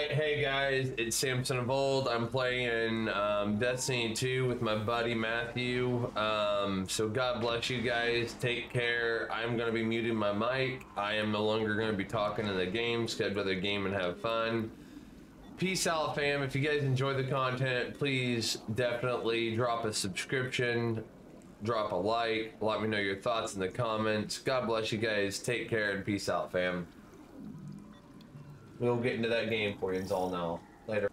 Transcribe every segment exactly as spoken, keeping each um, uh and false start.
Alright, hey guys, it's Samson of Old. I'm playing um, Destiny two with my buddy Matthew. Um, so God bless you guys. Take care. I'm going to be muting my mic. I am no longer going to be talking in the game. Schedule the game and have fun. Peace out, fam. If you guys enjoy the content, please definitely drop a subscription, drop a like, let me know your thoughts in the comments. God bless you guys. Take care and peace out, fam. We'll get into that game for you all now. Later.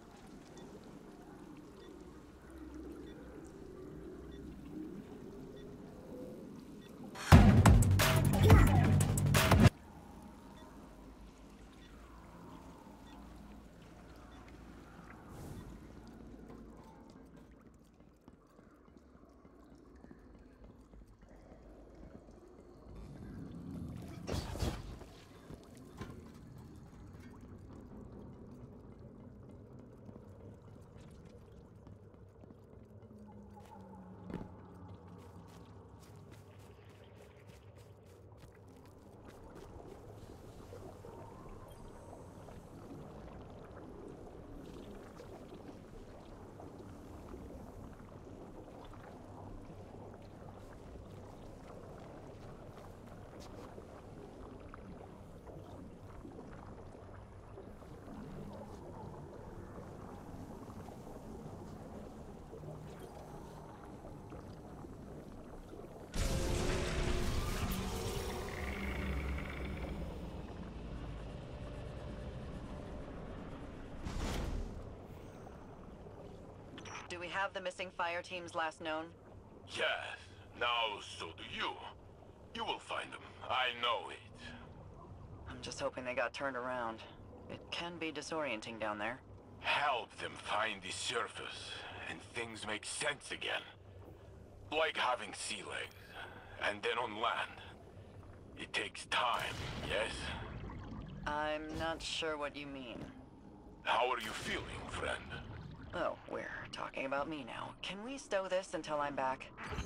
Do we have the missing fire team's last known? Yes. Now so do you. You will find them. I know it. I'm just hoping they got turned around. It can be disorienting down there. Help them find the surface, and things make sense again. Like having sea legs, and then on land. It takes time, yes? I'm not sure what you mean. How are you feeling, friend? Oh, we're talking about me now. Can we stow this until I'm back?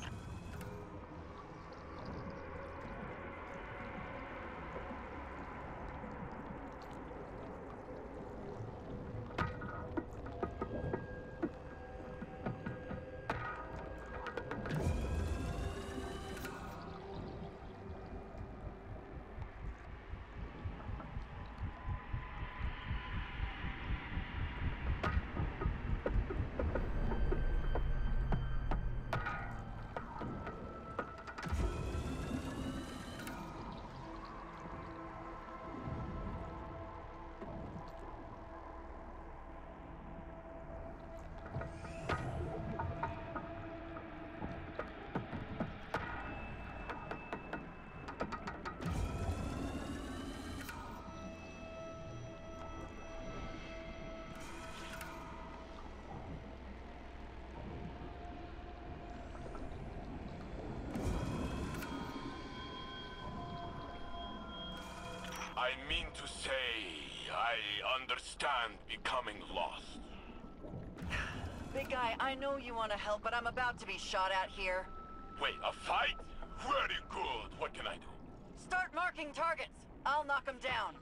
I mean to say, I understand becoming lost. Big guy, I know you want to help, but I'm about to be shot at here. Wait, a fight? Very good. What can I do? Start marking targets. I'll knock them down.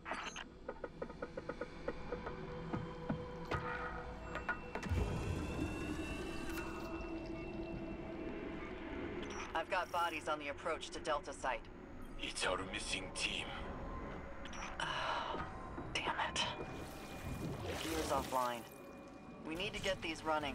I've got bodies on the approach to Delta site. It's our missing team. Oh, damn it. The gear's offline. We need to get these running.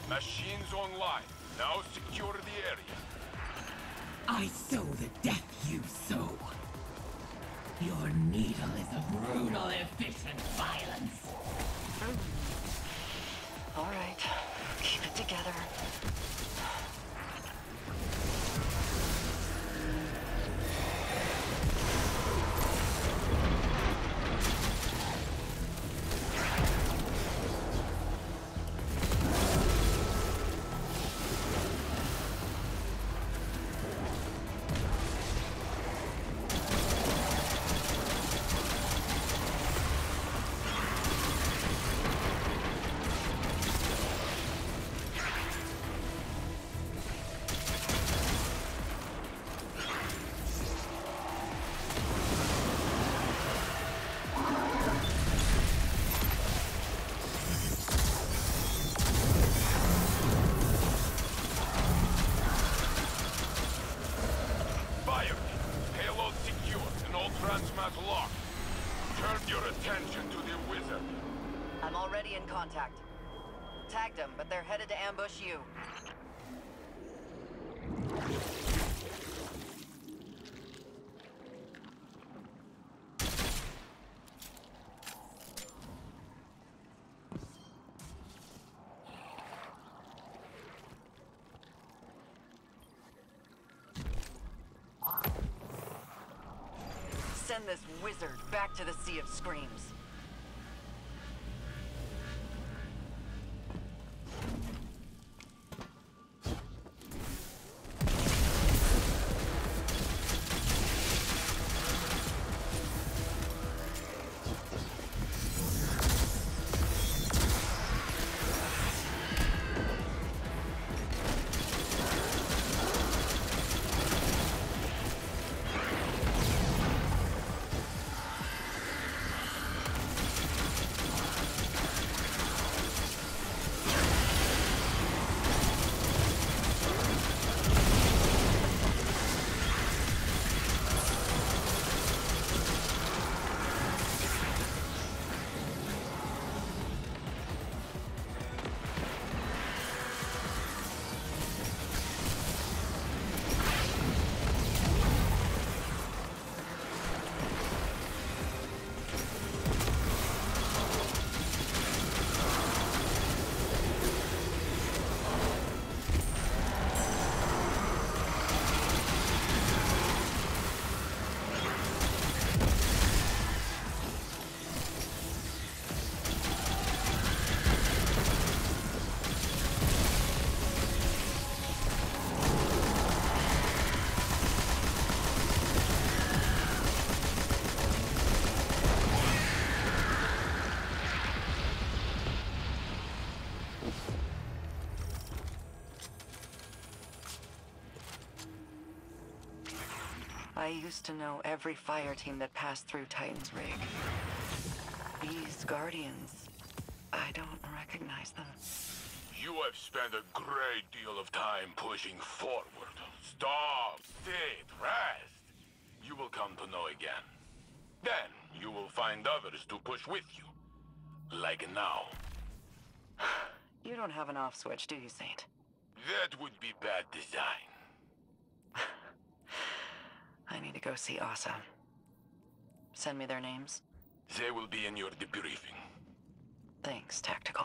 Machines online. Now secure the area. I sow the death you sow. Your needle is a brutal, efficient violence. All right, keep it together. I'm already in contact. Tagged them, but they're headed to ambush you. Send this wizard back to the Sea of Screams. I used to know every fire team that passed through Titan's rig. These Guardians, I don't recognize them. You have spent a great deal of time pushing forward. Stop, sit, rest. You will come to know again. Then you will find others to push with you. Like now. You don't have an off switch, do you, Saint? That would be bad design. I need to go see Asa. Send me their names. They will be in your debriefing. Thanks, Tactical.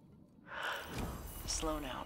Sloan out.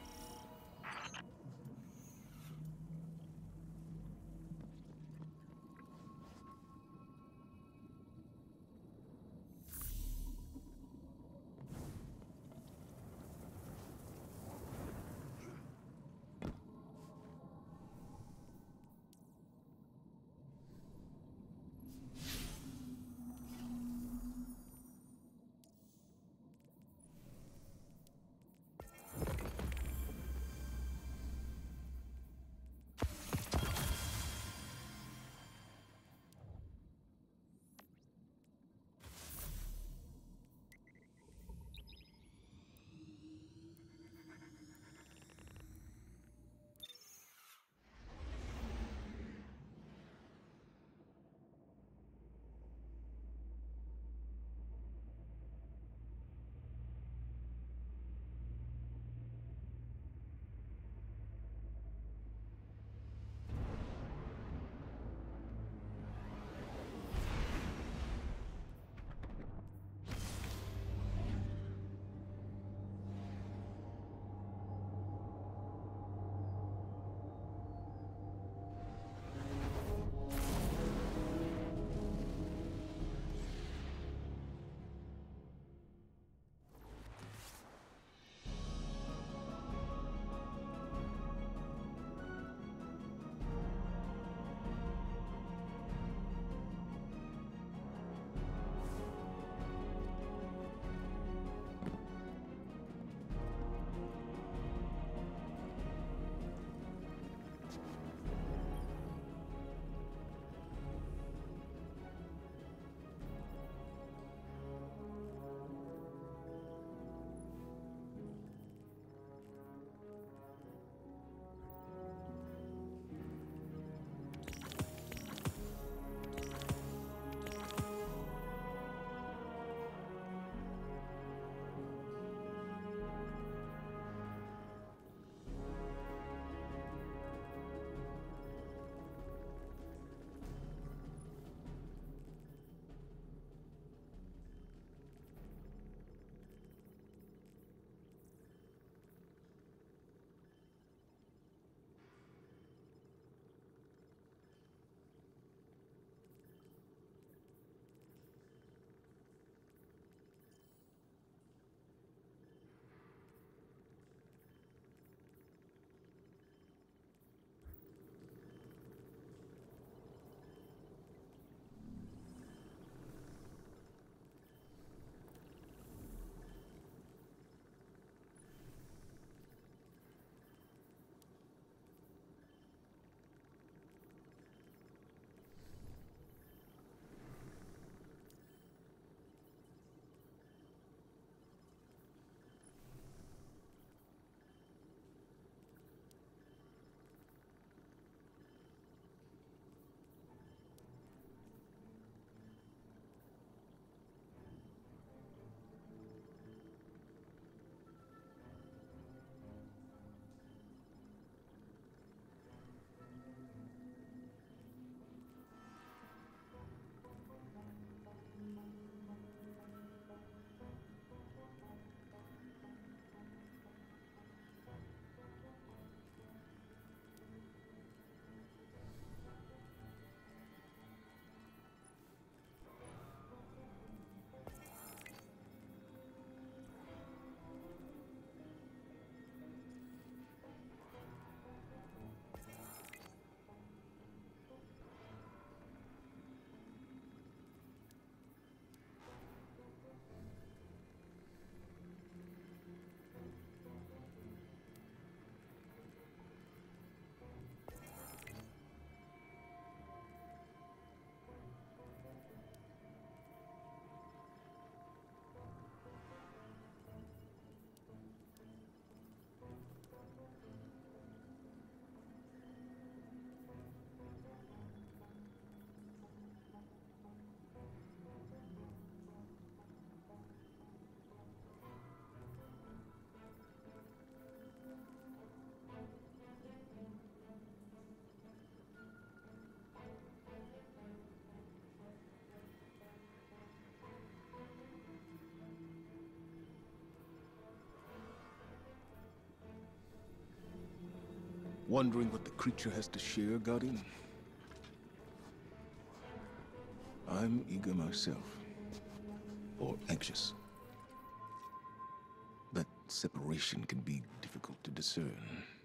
Wondering what the creature has to share, Guardian? I'm eager myself. Or anxious. That separation can be difficult to discern.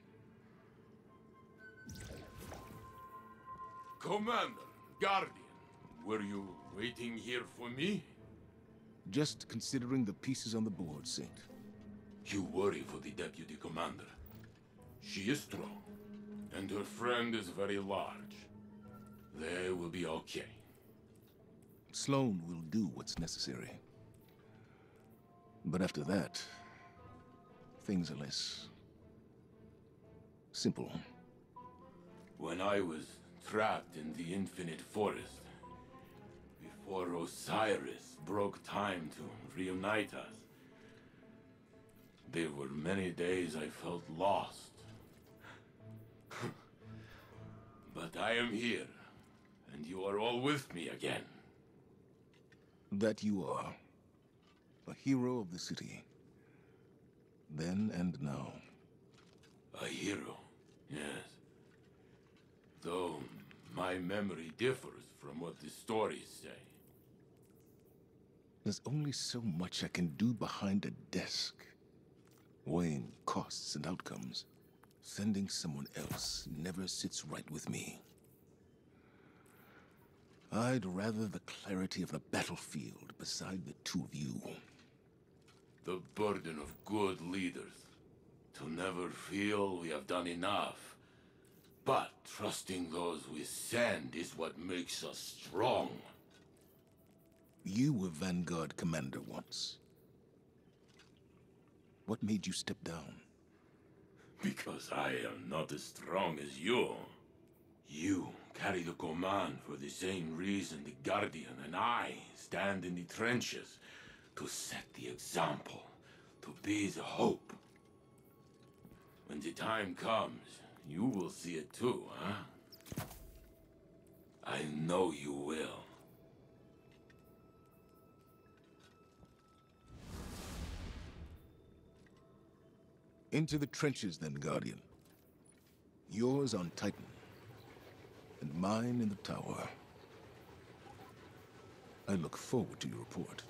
Commander, Guardian, were you waiting here for me? Just considering the pieces on the board, Saint. You worry for the Deputy Commander. She is strong, and her friend is very large. They will be okay. Sloane will do what's necessary. But after that, things are less simple. When I was trapped in the Infinite Forest, before Osiris broke time to reunite us, there were many days I felt lost. But I am here, and you are all with me again. That you are. A hero of the city. Then and now. A hero, yes. Though my memory differs from what the stories say. There's only so much I can do behind a desk. Weighing costs and outcomes. Sending someone else never sits right with me. I'd rather the clarity of the battlefield beside the two of you. The burden of good leaders. To never feel we have done enough. But trusting those we send is what makes us strong. You were Vanguard commander once. What made you step down? Because I am not as strong as you. You carry the command for the same reason the Guardian and I stand in the trenches. To set the example. To be the hope. When the time comes, you will see it too, huh? I know you will. Into the trenches then, Guardian. Yours on Titan. And mine in the tower. I look forward to your report.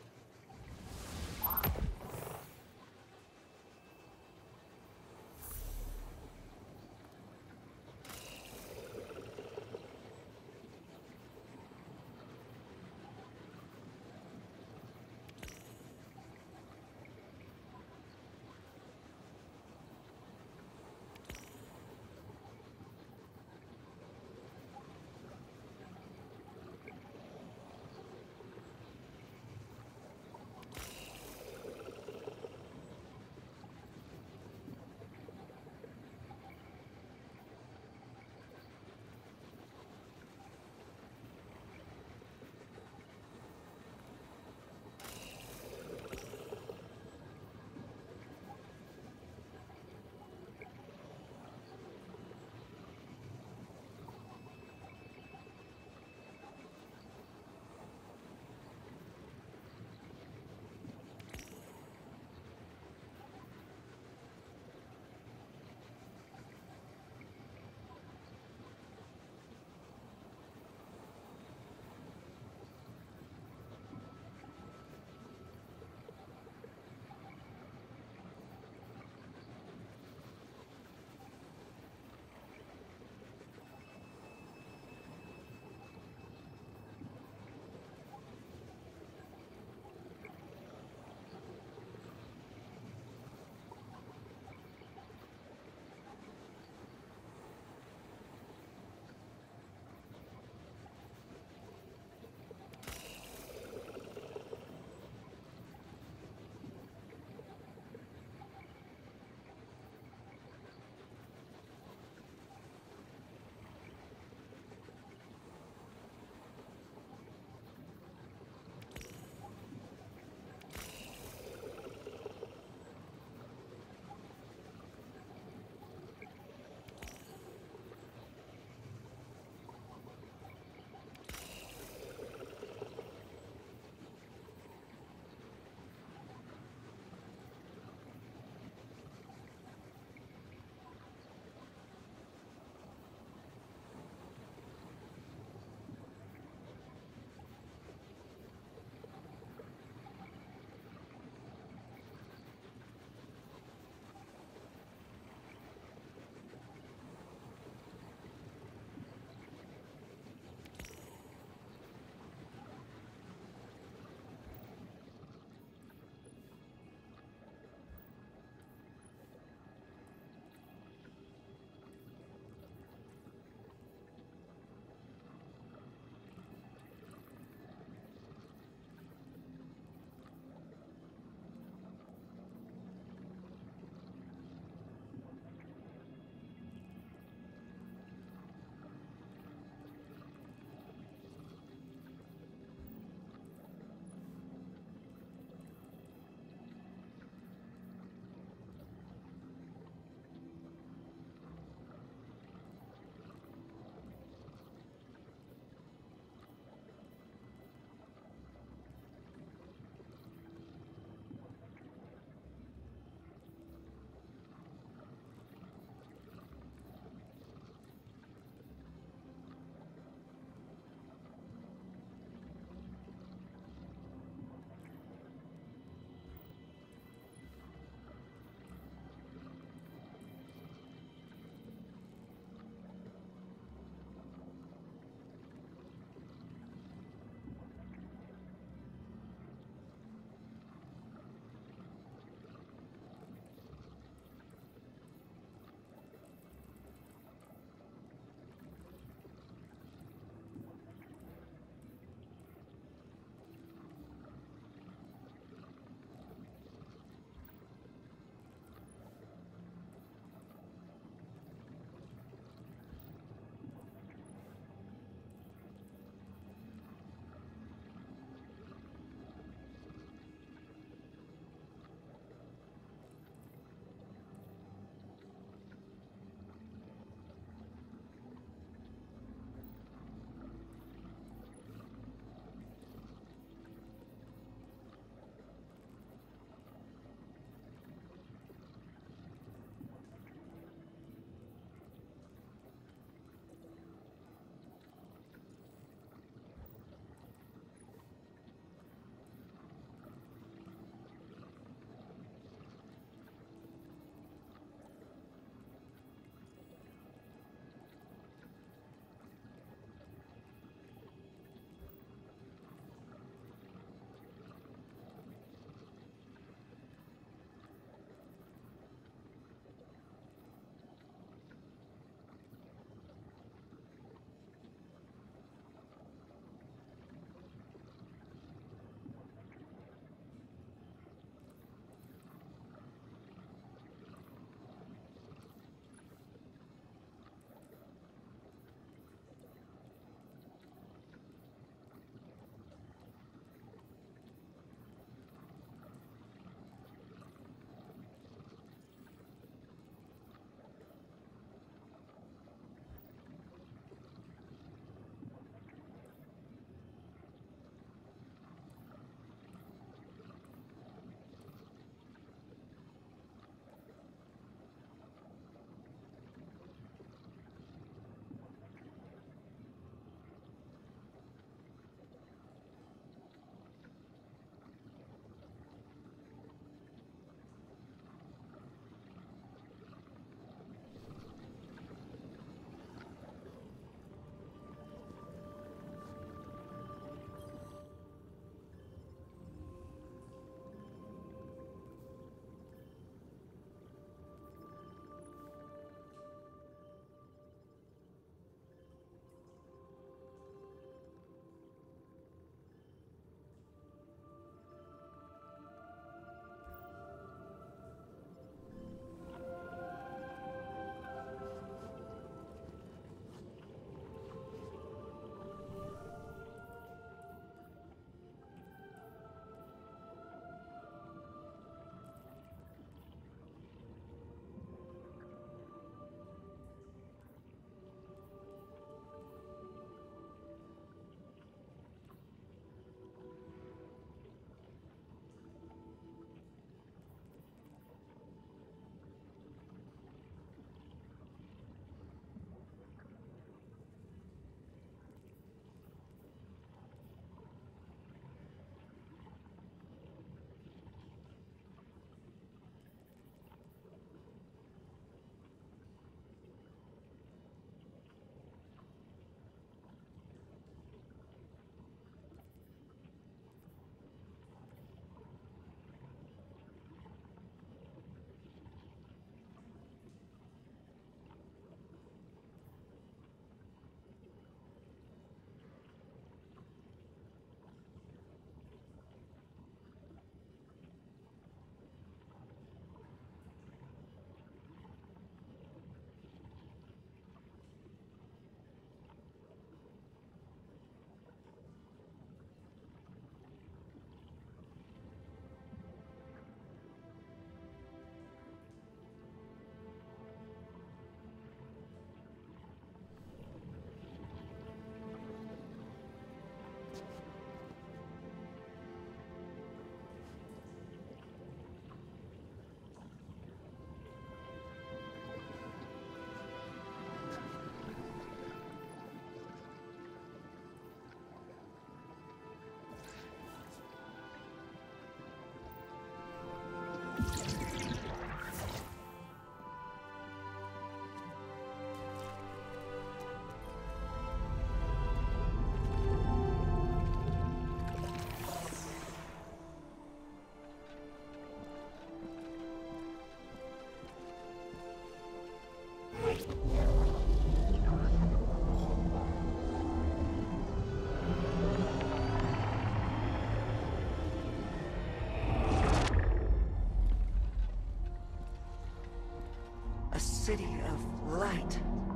A city of light.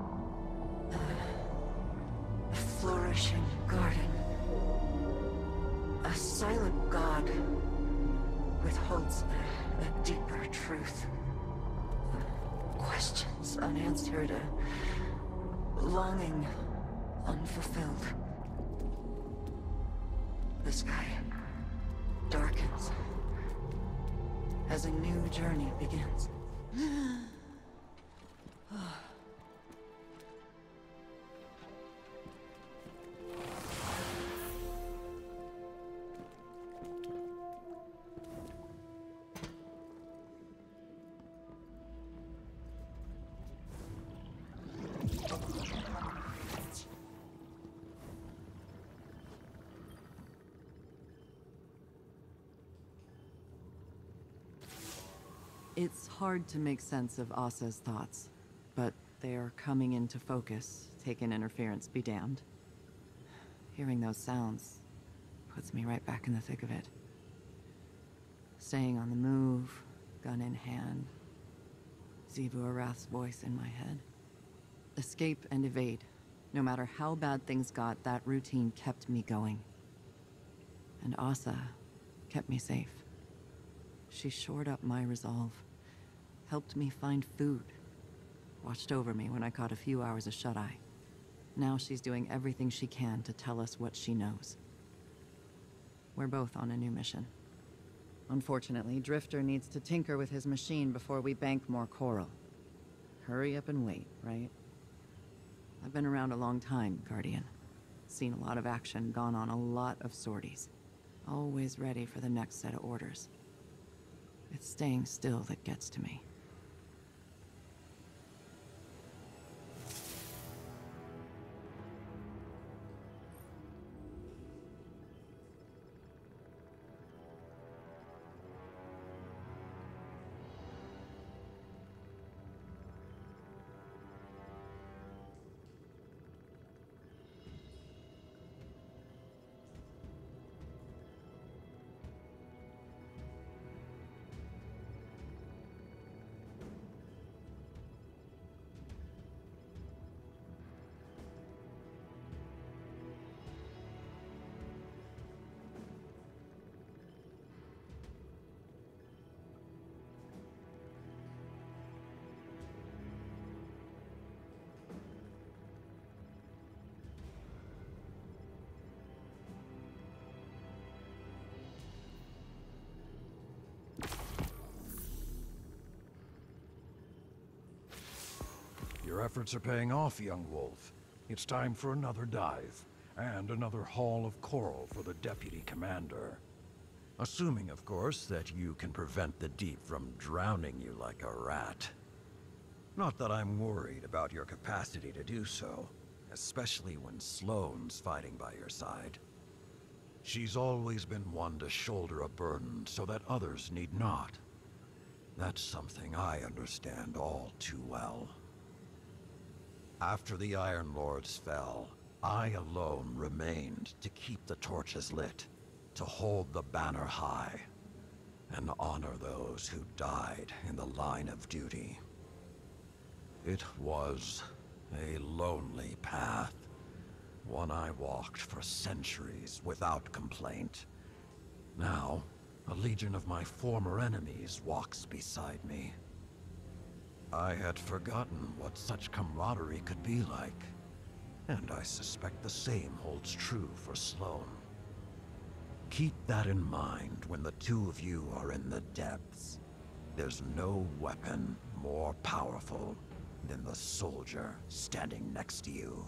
A, a flourishing garden. A silent god withholds a, a deeper truth. Questions unanswered, a longing unfulfilled. The sky darkens as a new journey begins. It's hard to make sense of Asa's thoughts, but they are coming into focus. Taken interference be damned. Hearing those sounds puts me right back in the thick of it. Staying on the move, gun in hand. Zivu Arath's voice in my head. Escape and evade. No matter how bad things got, that routine kept me going. And Asa kept me safe. She shored up my resolve, helped me find food, watched over me when I caught a few hours of shut-eye. Now she's doing everything she can to tell us what she knows. We're both on a new mission. Unfortunately, Drifter needs to tinker with his machine before we bank more coral. Hurry up and wait, right? I've been around a long time, Guardian. Seen a lot of action, gone on a lot of sorties. Always ready for the next set of orders. It's staying still that gets to me. Your efforts are paying off, young wolf. It's time for another dive, and another haul of coral for the deputy commander. Assuming, of course, that you can prevent the deep from drowning you like a rat. Not that I'm worried about your capacity to do so, especially when Sloane's fighting by your side. She's always been one to shoulder a burden so that others need not. That's something I understand all too well. After the Iron Lords fell, I alone remained to keep the torches lit, to hold the banner high, and honor those who died in the line of duty. It was a lonely path, one I walked for centuries without complaint. Now, a legion of my former enemies walks beside me. I had forgotten what such camaraderie could be like, and I suspect the same holds true for Sloane. Keep that in mind when the two of you are in the depths. There's no weapon more powerful than the soldier standing next to you.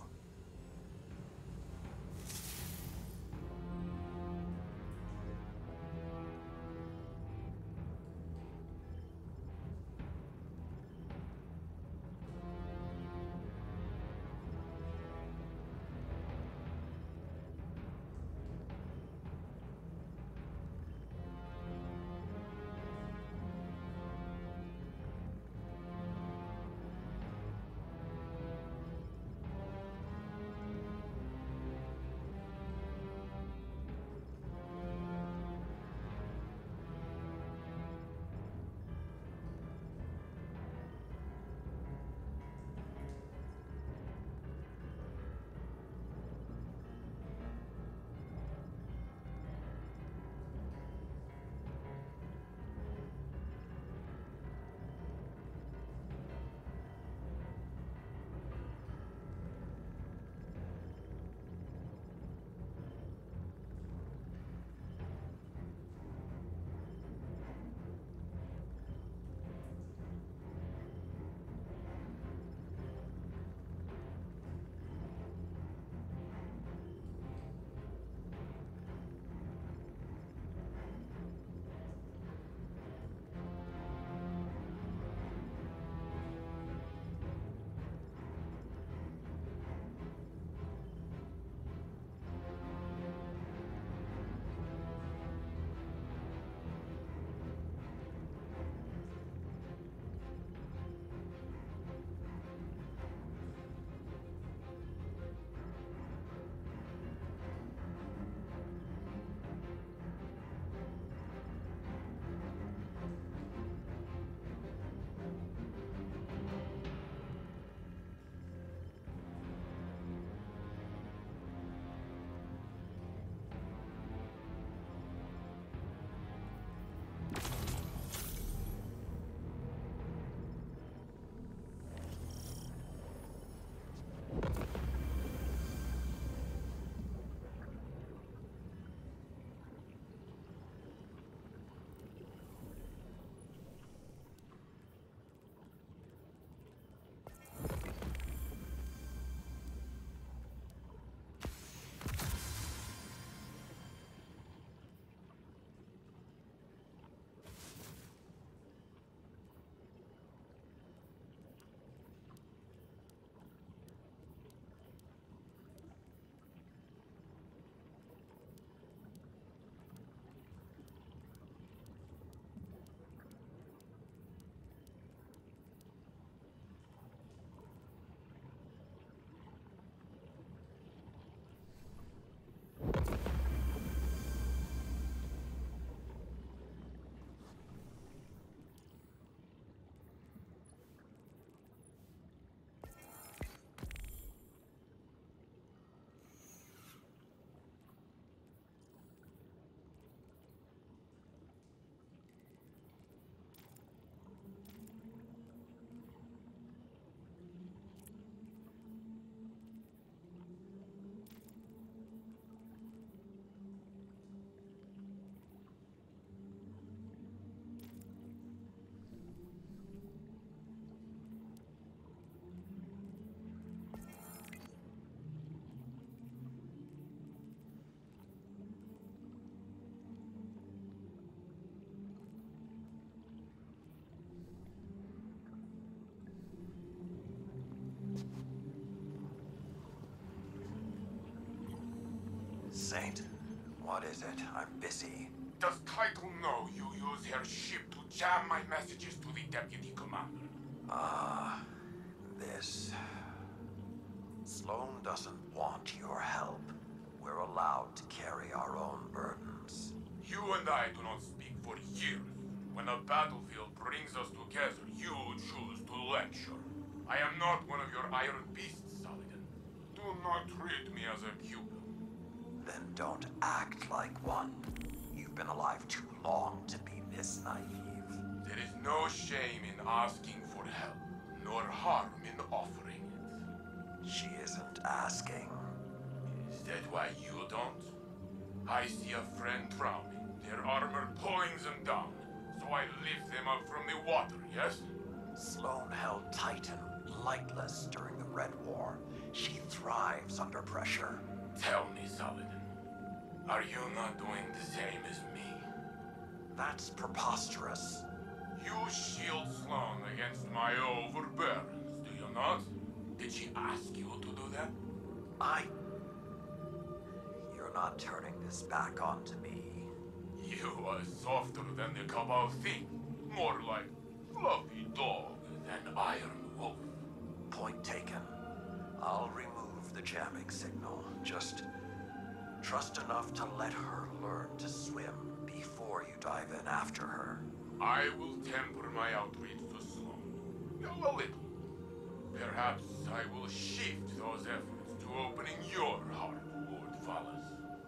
Saint. What is it? I'm busy. Does Title know you use her ship to jam my messages to the Deputy Commander? Ah, this... Sloane doesn't want your help. We're allowed to carry our own burdens. You and I do not speak for years. When a battlefield brings us together, you choose to lecture. I am not one of your iron beasts, Saladin. Do not treat me as a pupil. Then don't act like one. You've been alive too long to be this naive. There is no shame in asking for help, nor harm in offering it. She isn't asking. Is that why you don't? I see a friend drowning, their armor pulling them down, so I lift them up from the water, yes? Sloane held Titan lightless during the Red War. She thrives under pressure. Tell me, Saladin, are you not doing the same as me? That's preposterous. You shield Sloane against my overbearance, do you not? Did she ask you to do that? I... You're not turning this back onto me. You are softer than the Cabal think. More like fluffy dog than iron wolf. Point taken. I'll remove the jamming signal. Just trust enough to let her learn to swim before you dive in after her. I will temper my outreach to Sloane. A little. Perhaps I will shift those efforts to opening your heart, Lord Valas.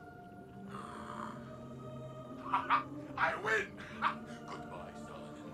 I win! Goodbye, Saladin.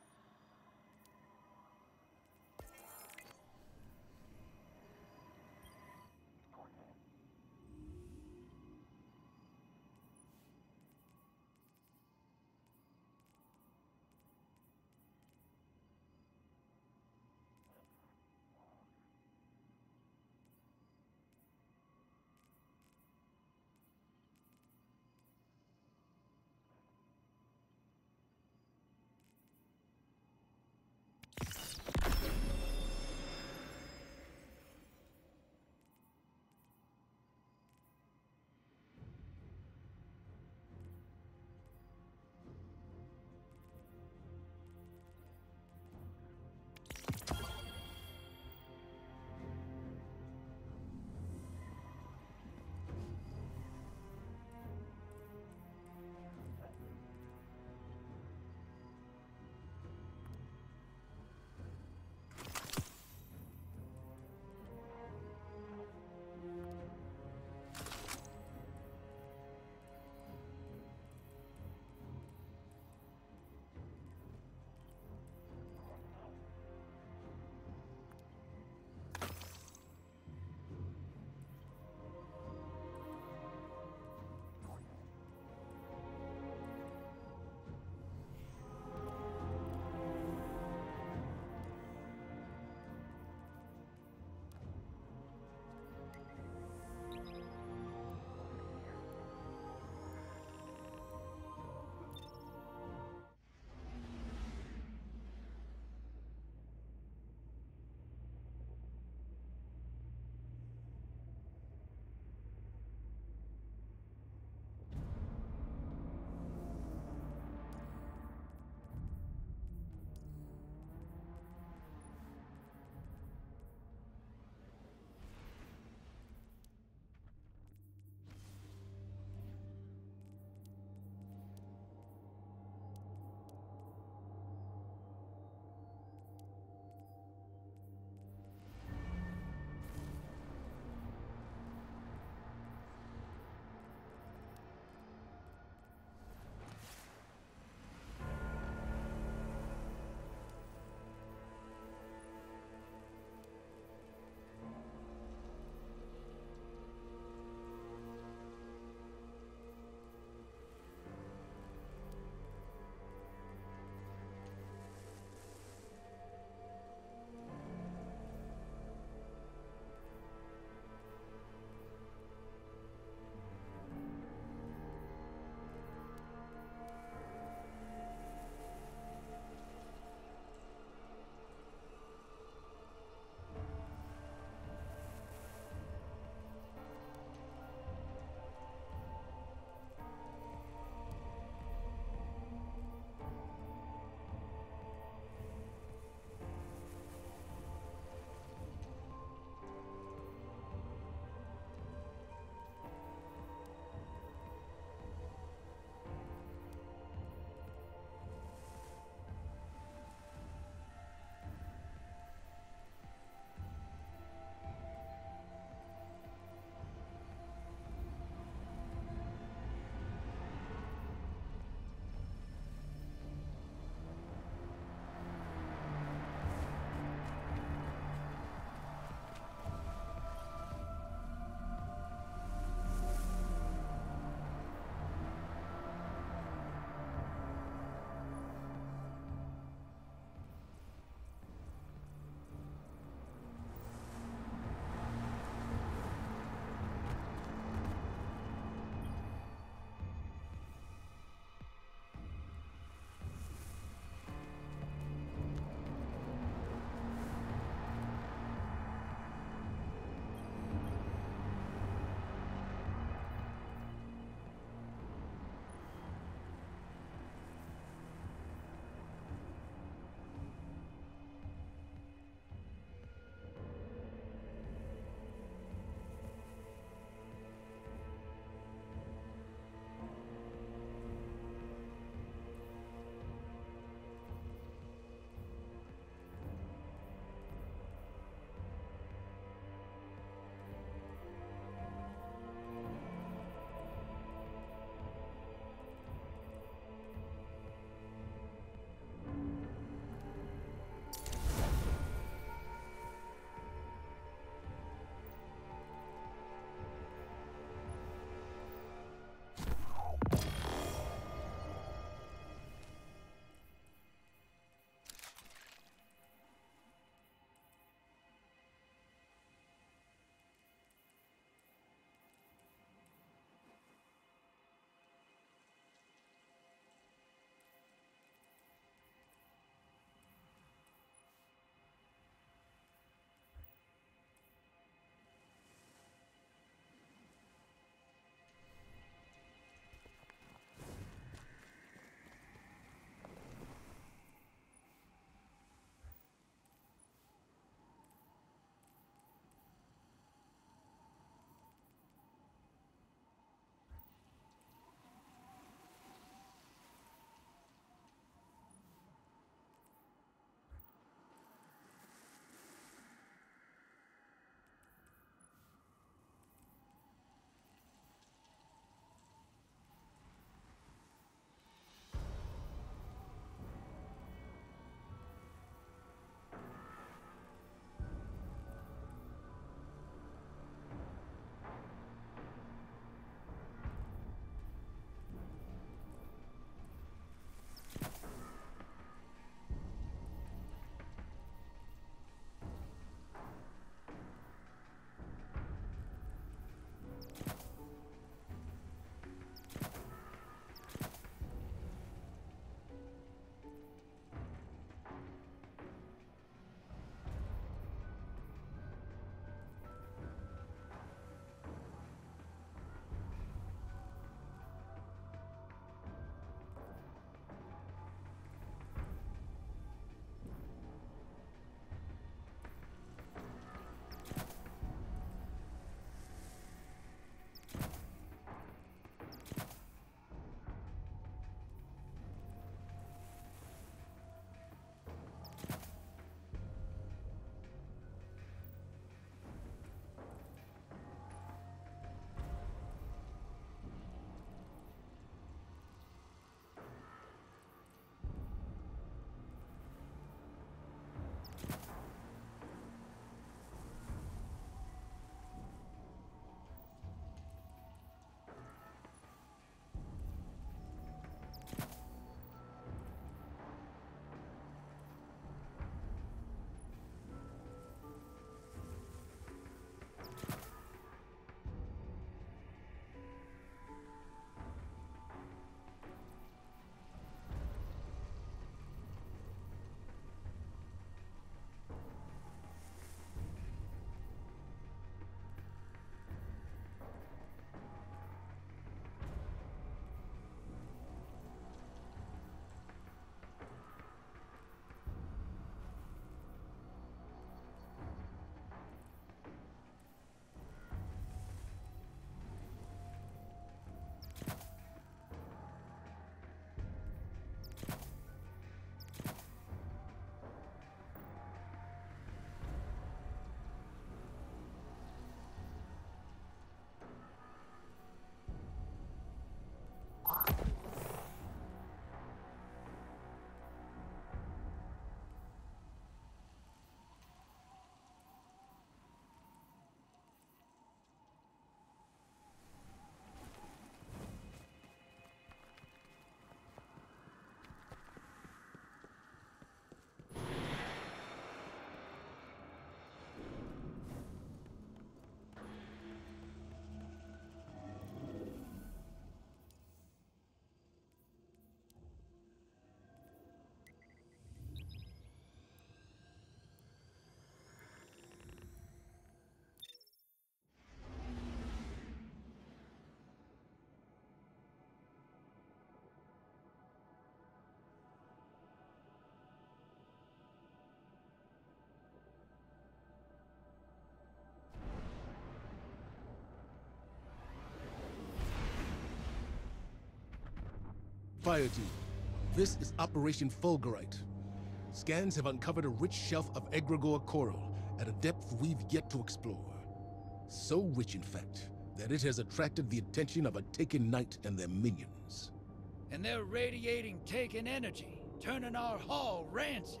Fire Team. This is Operation Fulgurite. Scans have uncovered a rich shelf of egregore coral at a depth we've yet to explore. So rich, in fact, that it has attracted the attention of a Taken Knight and their minions. And they're radiating Taken energy, turning our hall rancid.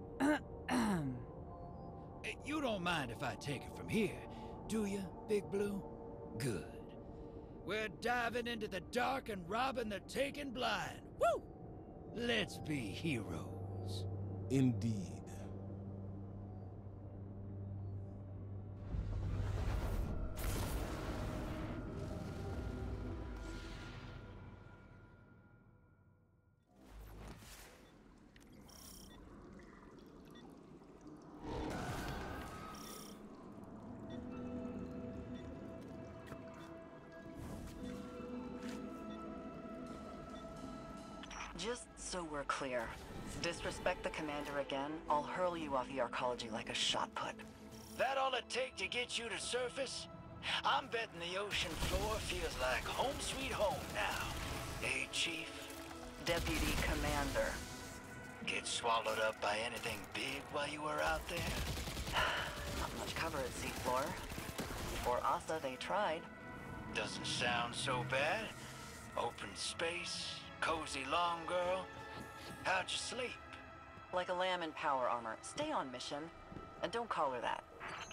You don't mind if I take it from here, do you, Big Blue? Good. We're diving into the dark and robbing the Taken blind. Woo! Let's be heroes. Indeed. Just so we're clear, disrespect the commander again, I'll hurl you off the arcology like a shot put. That all it take to get you to surface? I'm betting the ocean floor feels like home sweet home now. Eh, Chief? Deputy Commander. Get swallowed up by anything big while you were out there? Not much cover at seafloor. For Asa, they tried. Doesn't sound so bad. Open space, cozy long girl. How'd you sleep? Like a lamb in power armor. Stay on mission, and don't call her that.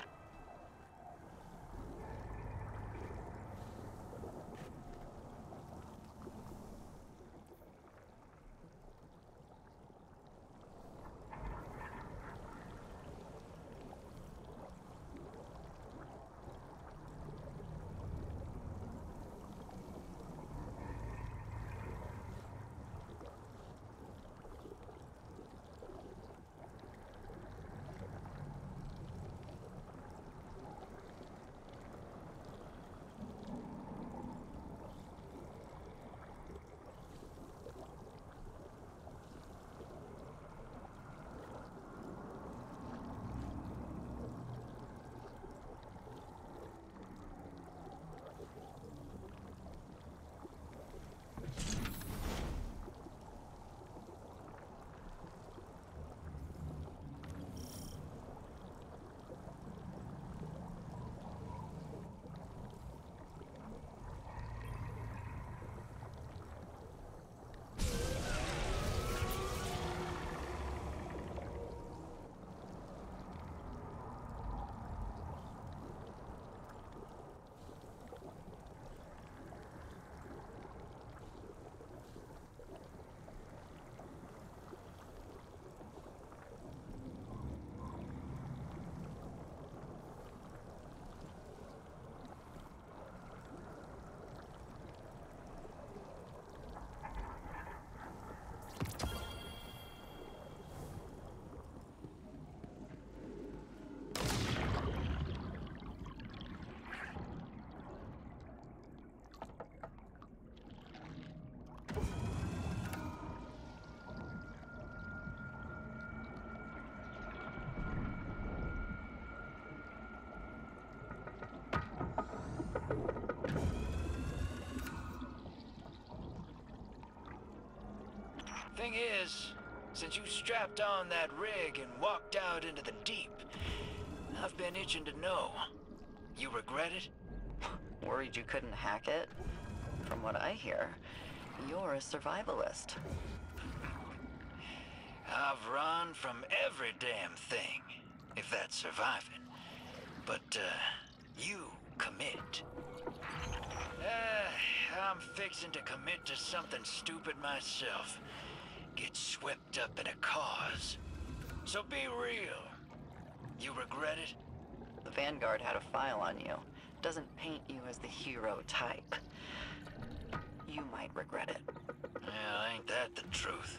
Thing is, since you strapped on that rig and walked out into the deep, I've been itching to know. You regret it? Worried you couldn't hack it? From what I hear, you're a survivalist. I've run from every damn thing, if that's surviving. But, uh, you commit. Uh, I'm fixing to commit to something stupid myself. Get swept up in a cause. So be real. You regret it? The Vanguard had a file on you. Doesn't paint you as the hero type. You might regret it. Well, ain't that the truth?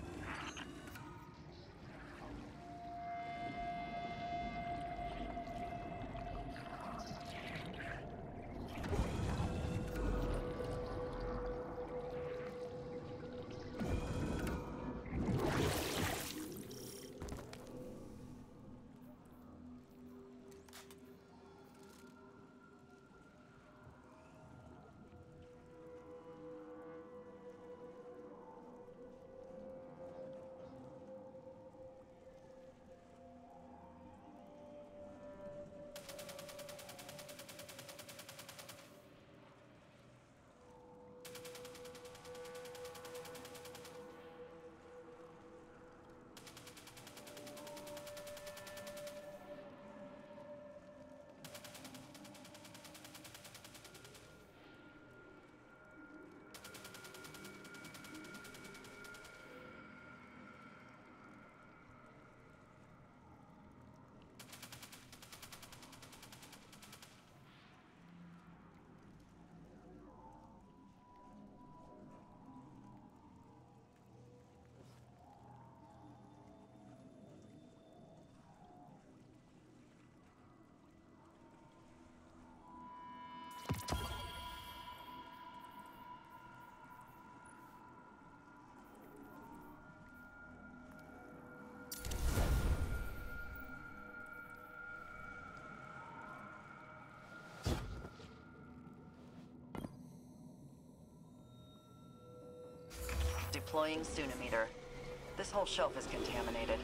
Deploying Sunimeter. This whole shelf is contaminated.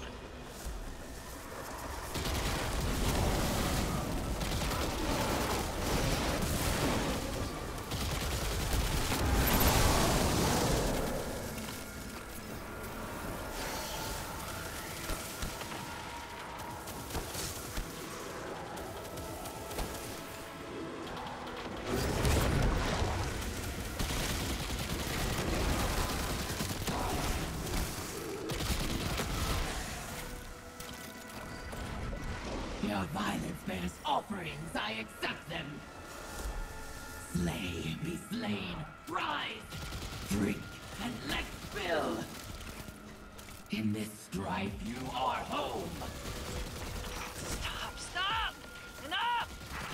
Your violence bears offerings, I accept them. Slay, be slain, rise, drink, and let's fill. In this strife, you are home. Stop! Stop! Enough!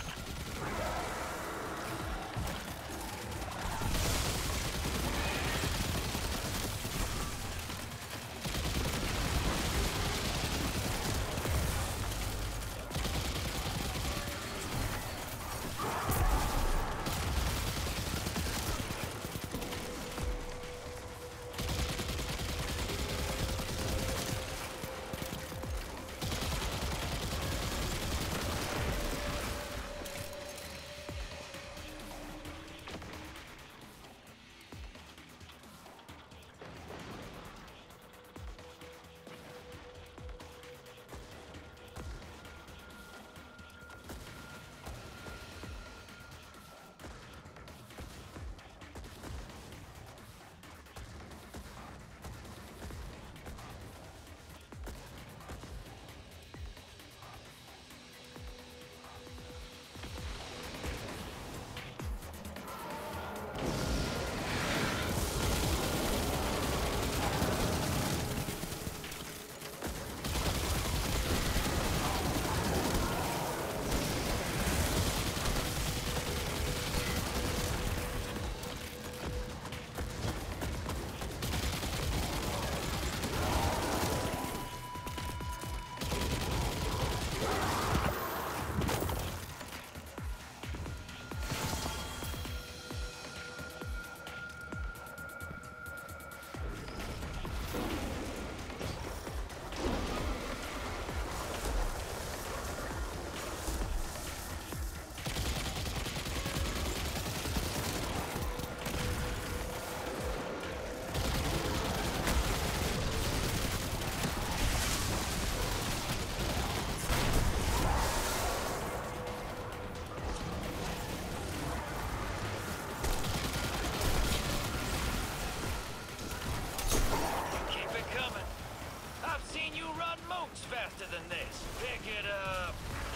Faster than this. Pick it up.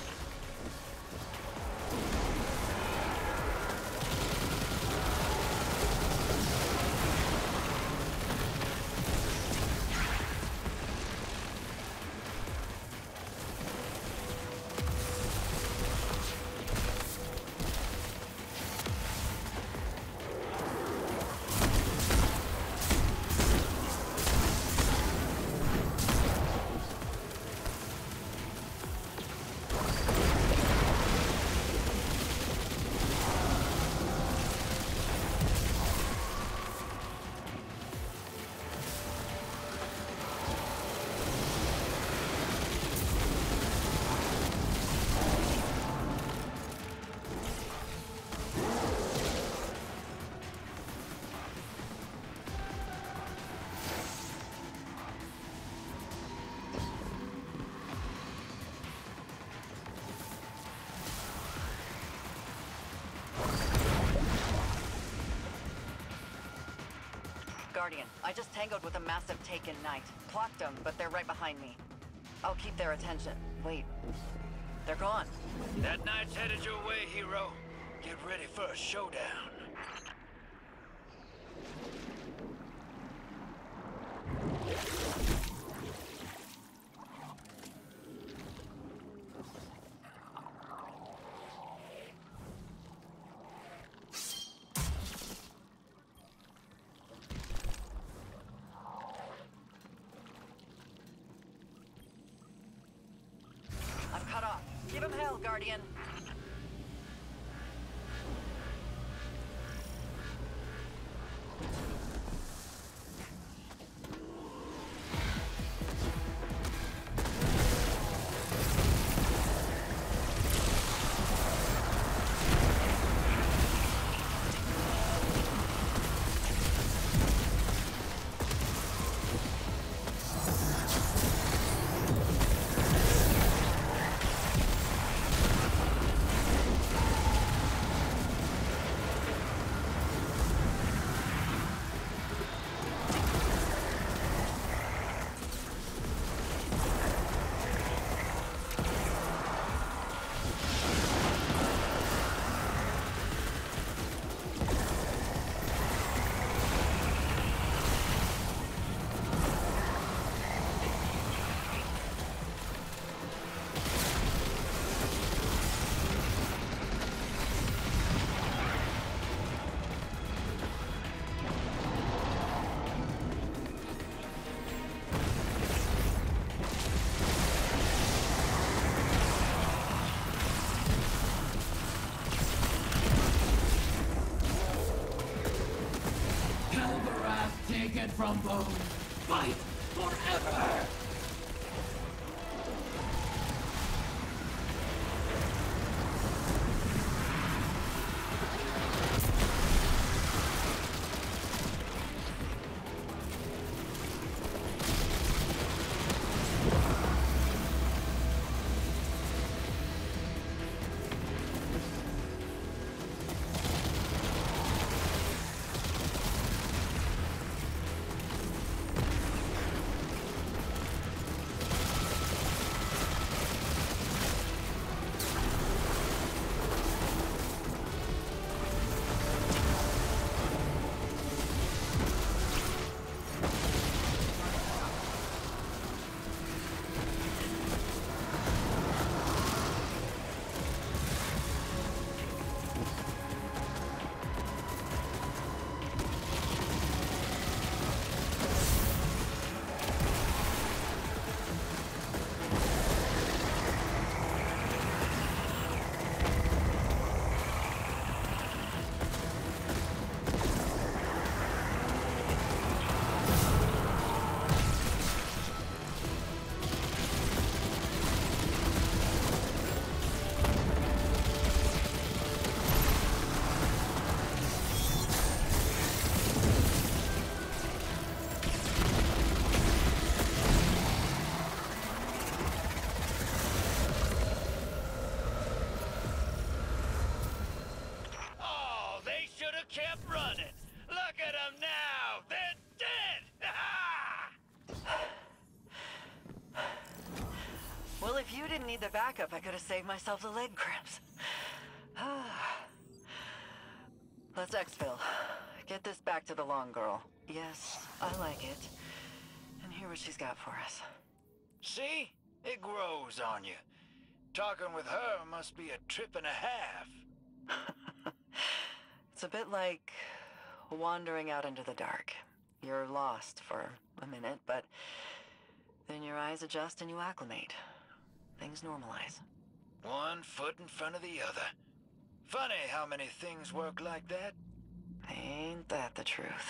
Guardian, I just tangoed with a massive Taken Knight. Clocked them, but they're right behind me. I'll keep their attention. Wait. They're gone. That knight's headed your way, hero. Get ready for a showdown. I'm cut off. Give him hell, Guardian. from bone, fight forever! Kept running. Look at them now. They're dead. Well, if you didn't need the backup, I could have saved myself the leg cramps. Let's exfil. Get this back to the long girl. Yes, I like it. And hear what she's got for us. See? It grows on you. Talking with her must be a trip and a half. It's a bit like wandering out into the dark. You're lost for a minute, but then your eyes adjust and you acclimate. Things normalize. One foot in front of the other. Funny how many things work like that. Ain't that the truth?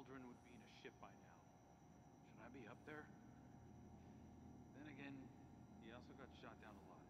children would be in a ship by now. Should I be up there? Then again, he also got shot down a lot.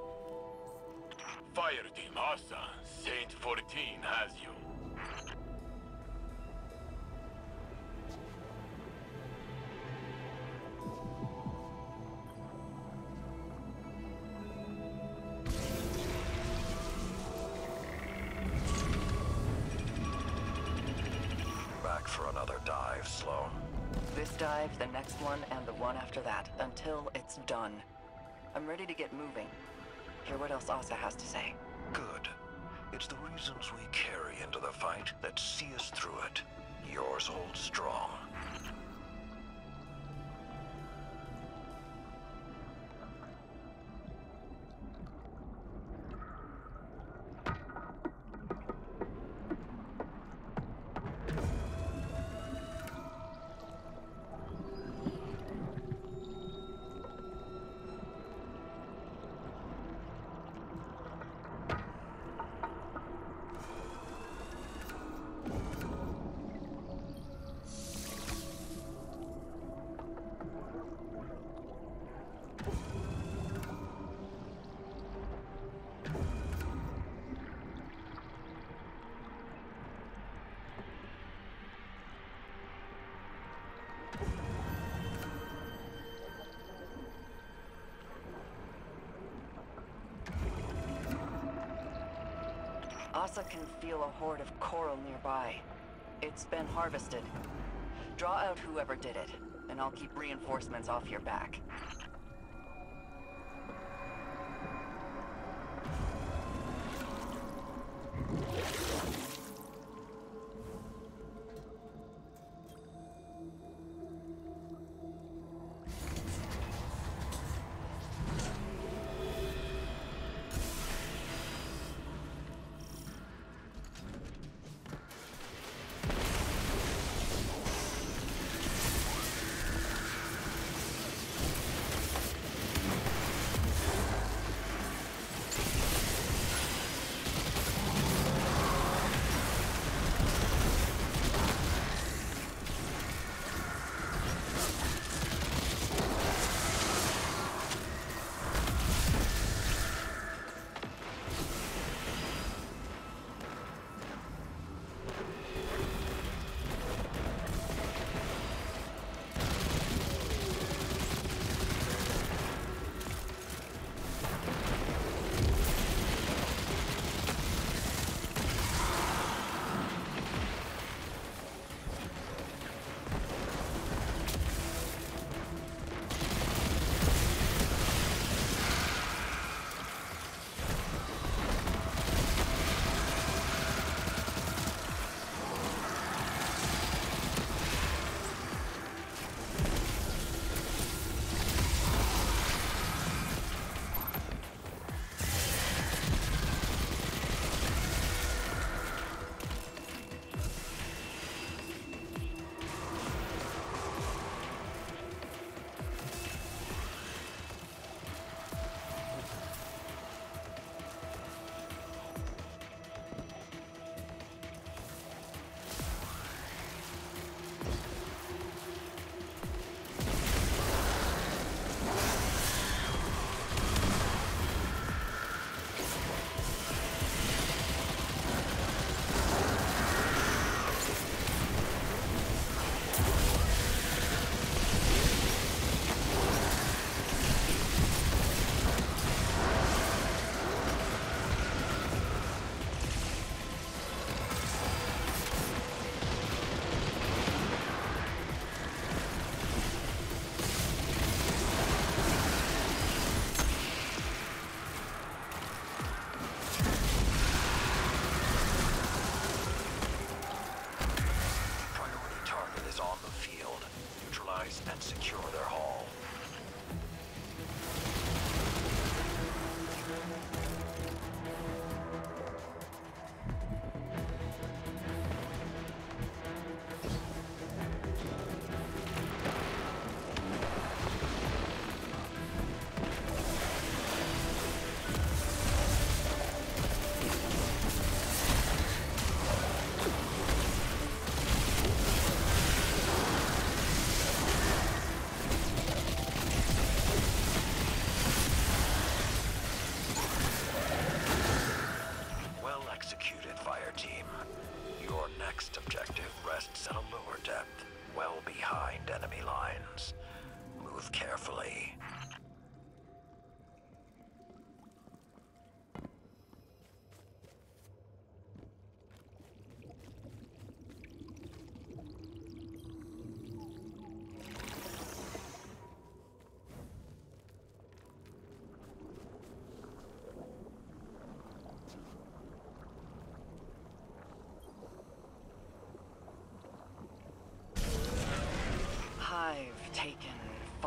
Fire team, Asa. Saint fourteen has you. for another dive, Sloan. This dive, the next one, and the one after that, until it's done. I'm ready to get moving. Hear what else Asa has to say. Good. It's the reasons we carry into the fight that see us through it. Yours holds strong. Asa can feel a horde of coral nearby. It's been harvested. Draw out whoever did it, and I'll keep reinforcements off your back.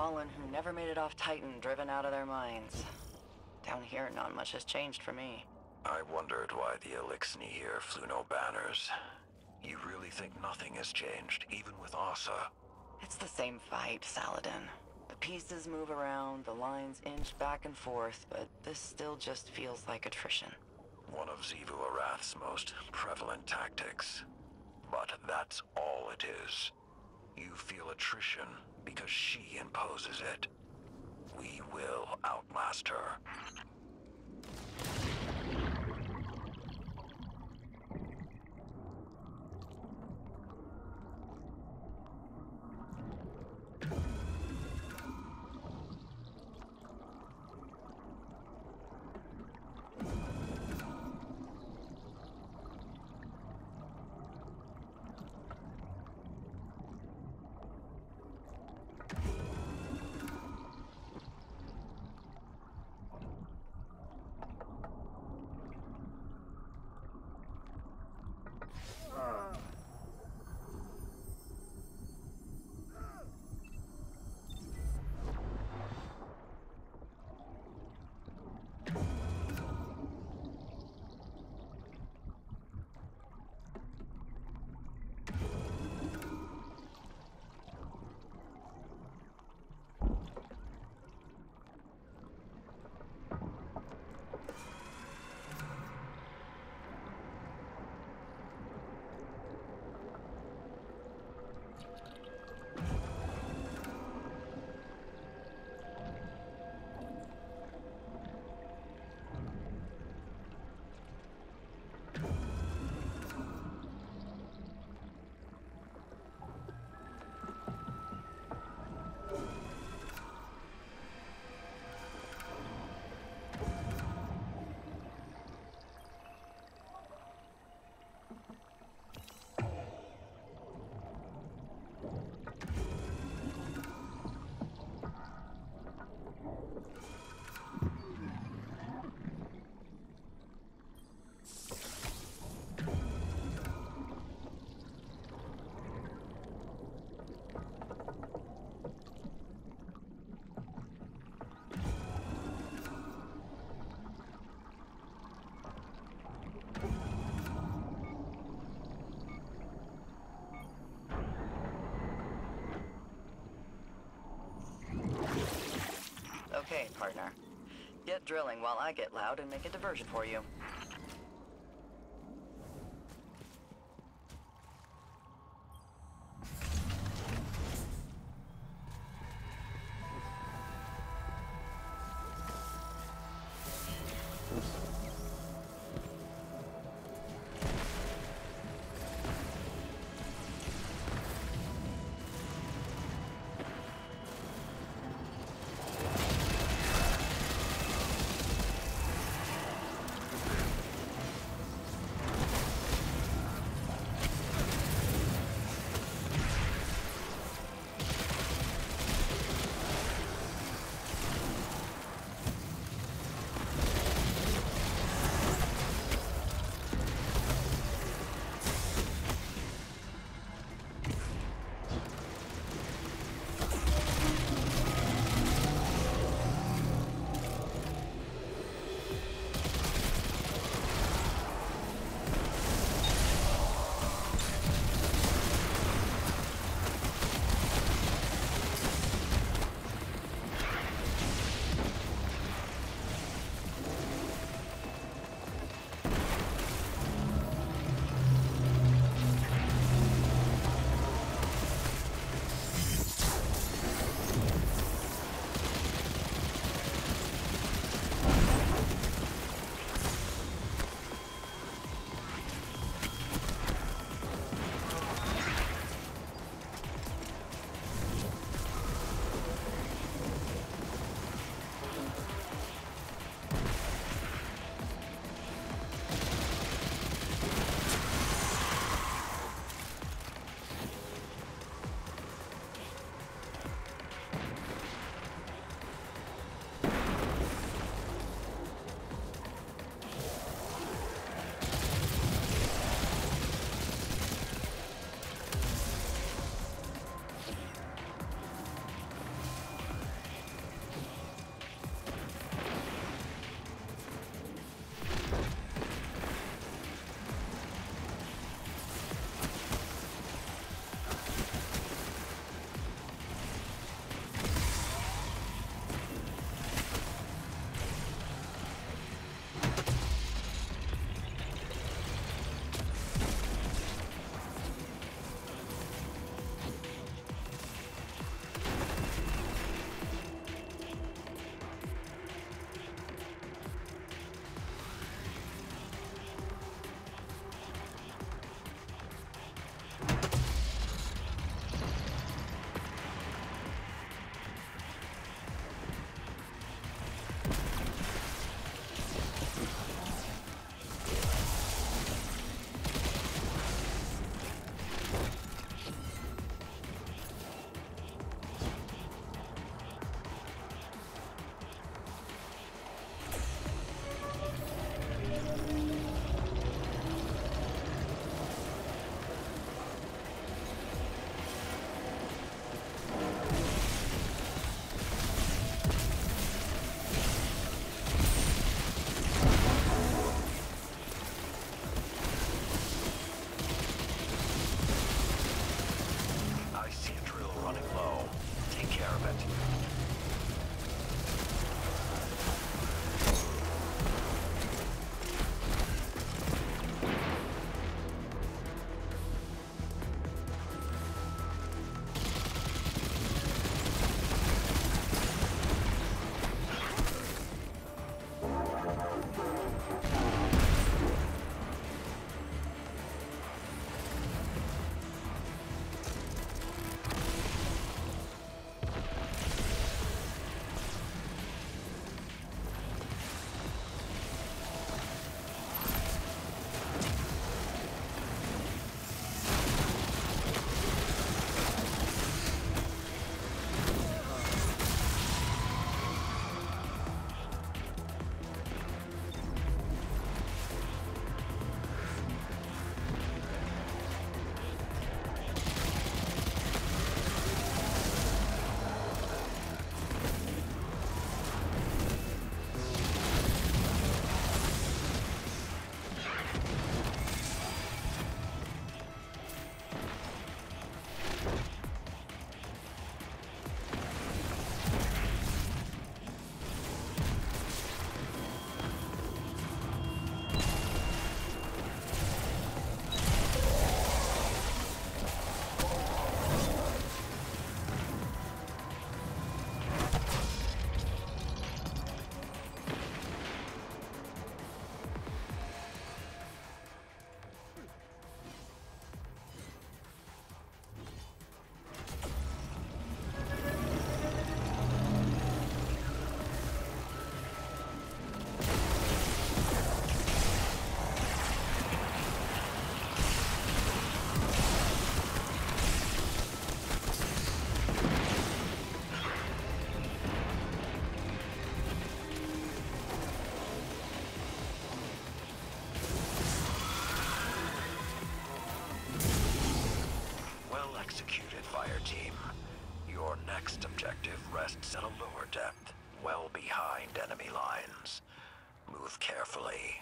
Fallen who never made it off Titan, driven out of their minds. Down here, not much has changed for me. I wondered why the Elixni here flew no banners. You really think nothing has changed, even with Asa? It's the same fight, Saladin. The pieces move around, the lines inch back and forth, but this still just feels like attrition. One of Xivu Arath's most prevalent tactics. But that's all it is. You feel attrition because she imposes it. We will outlast her. Okay, partner. Get drilling while I get loud and make a diversion for you. Well executed, fire team. Your next objective rests at a lower depth, well behind enemy lines. Move carefully.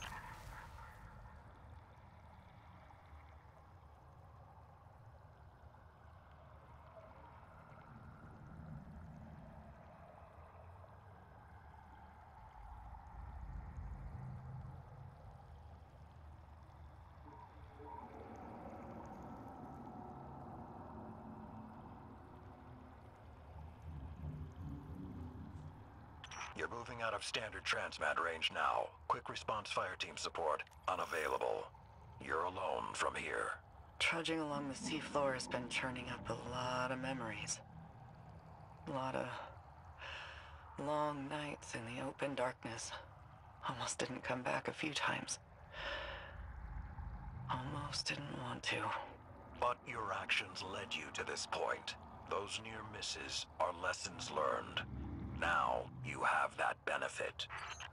You're moving out of standard transmat range now. Quick response fire team support, unavailable. You're alone from here. Trudging along the seafloor has been churning up a lot of memories. A lot of long nights in the open darkness. Almost didn't come back a few times. Almost didn't want to. But your actions led you to this point. Those near misses are lessons learned. Now, you have that benefit.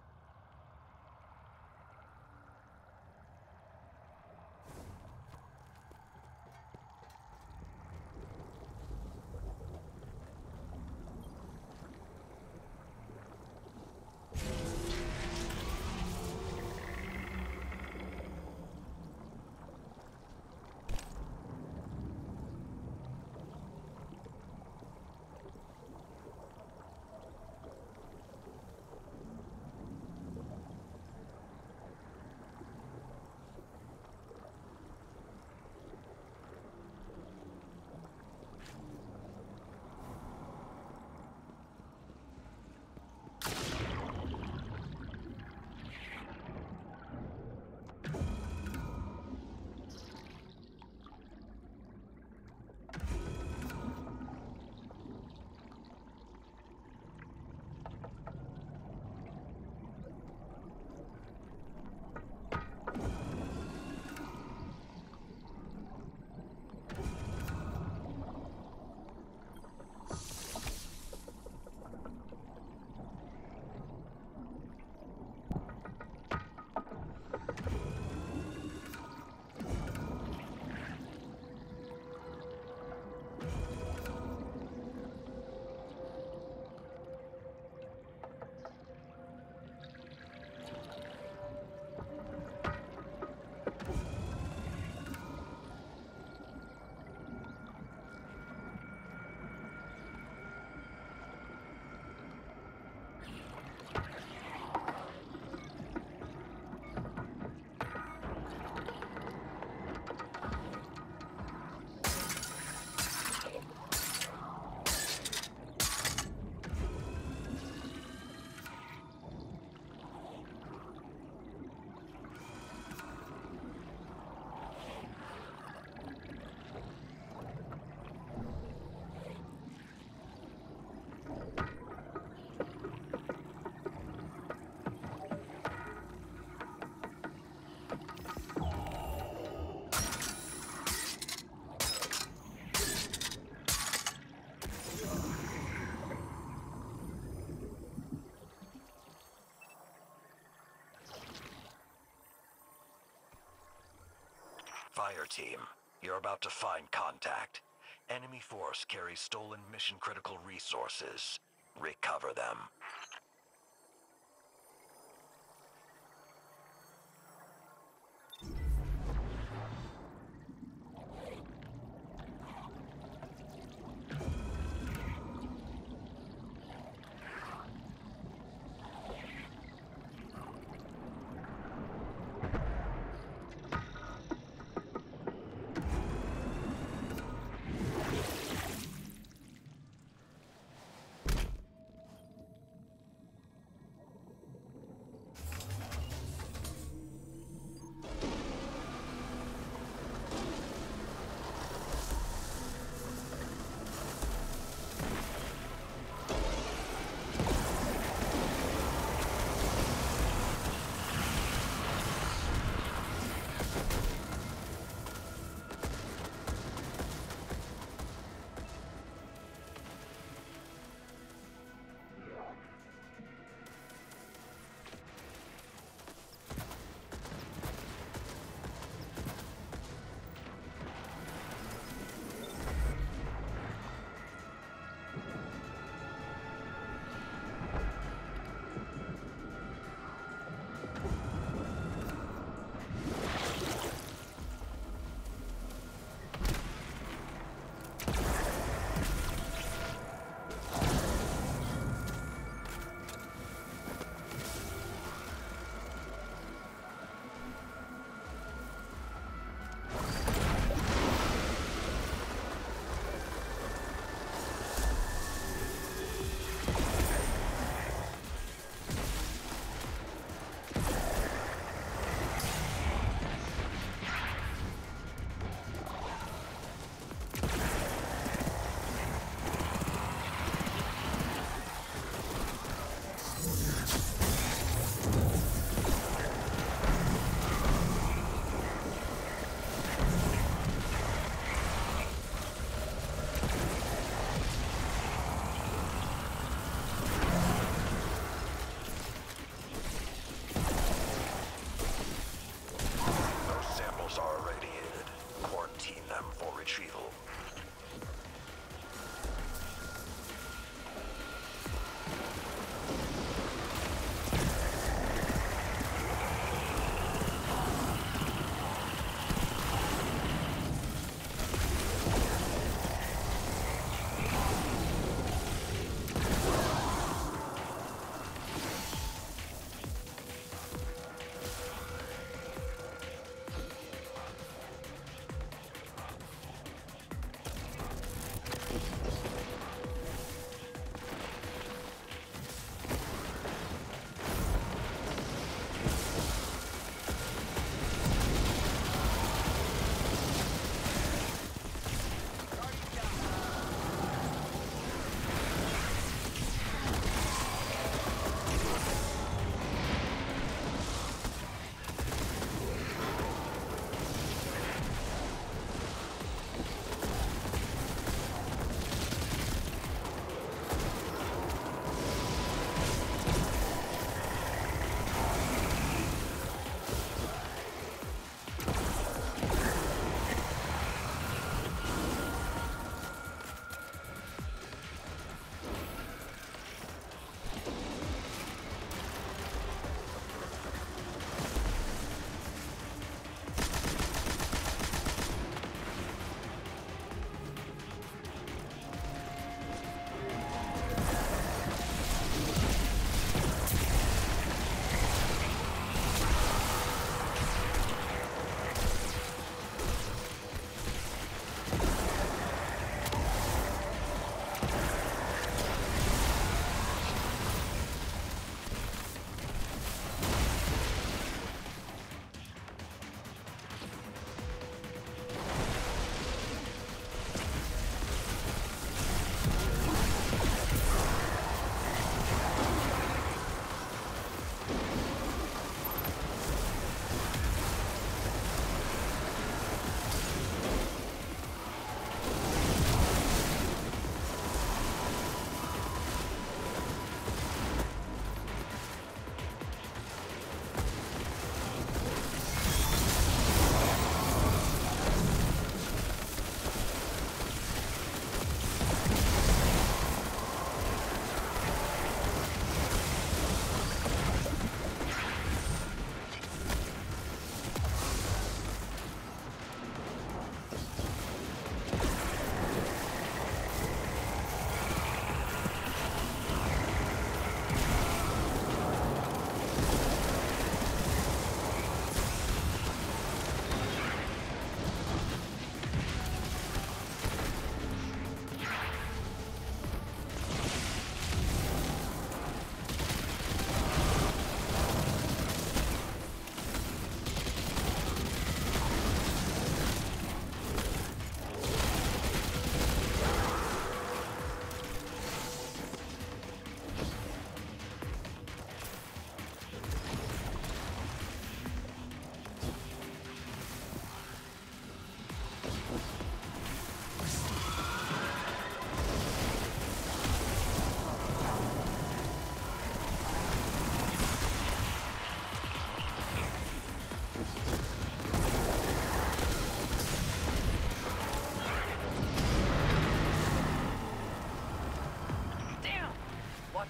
Fire team, you're about to find contact. Enemy force carries stolen mission-critical resources. Recover them.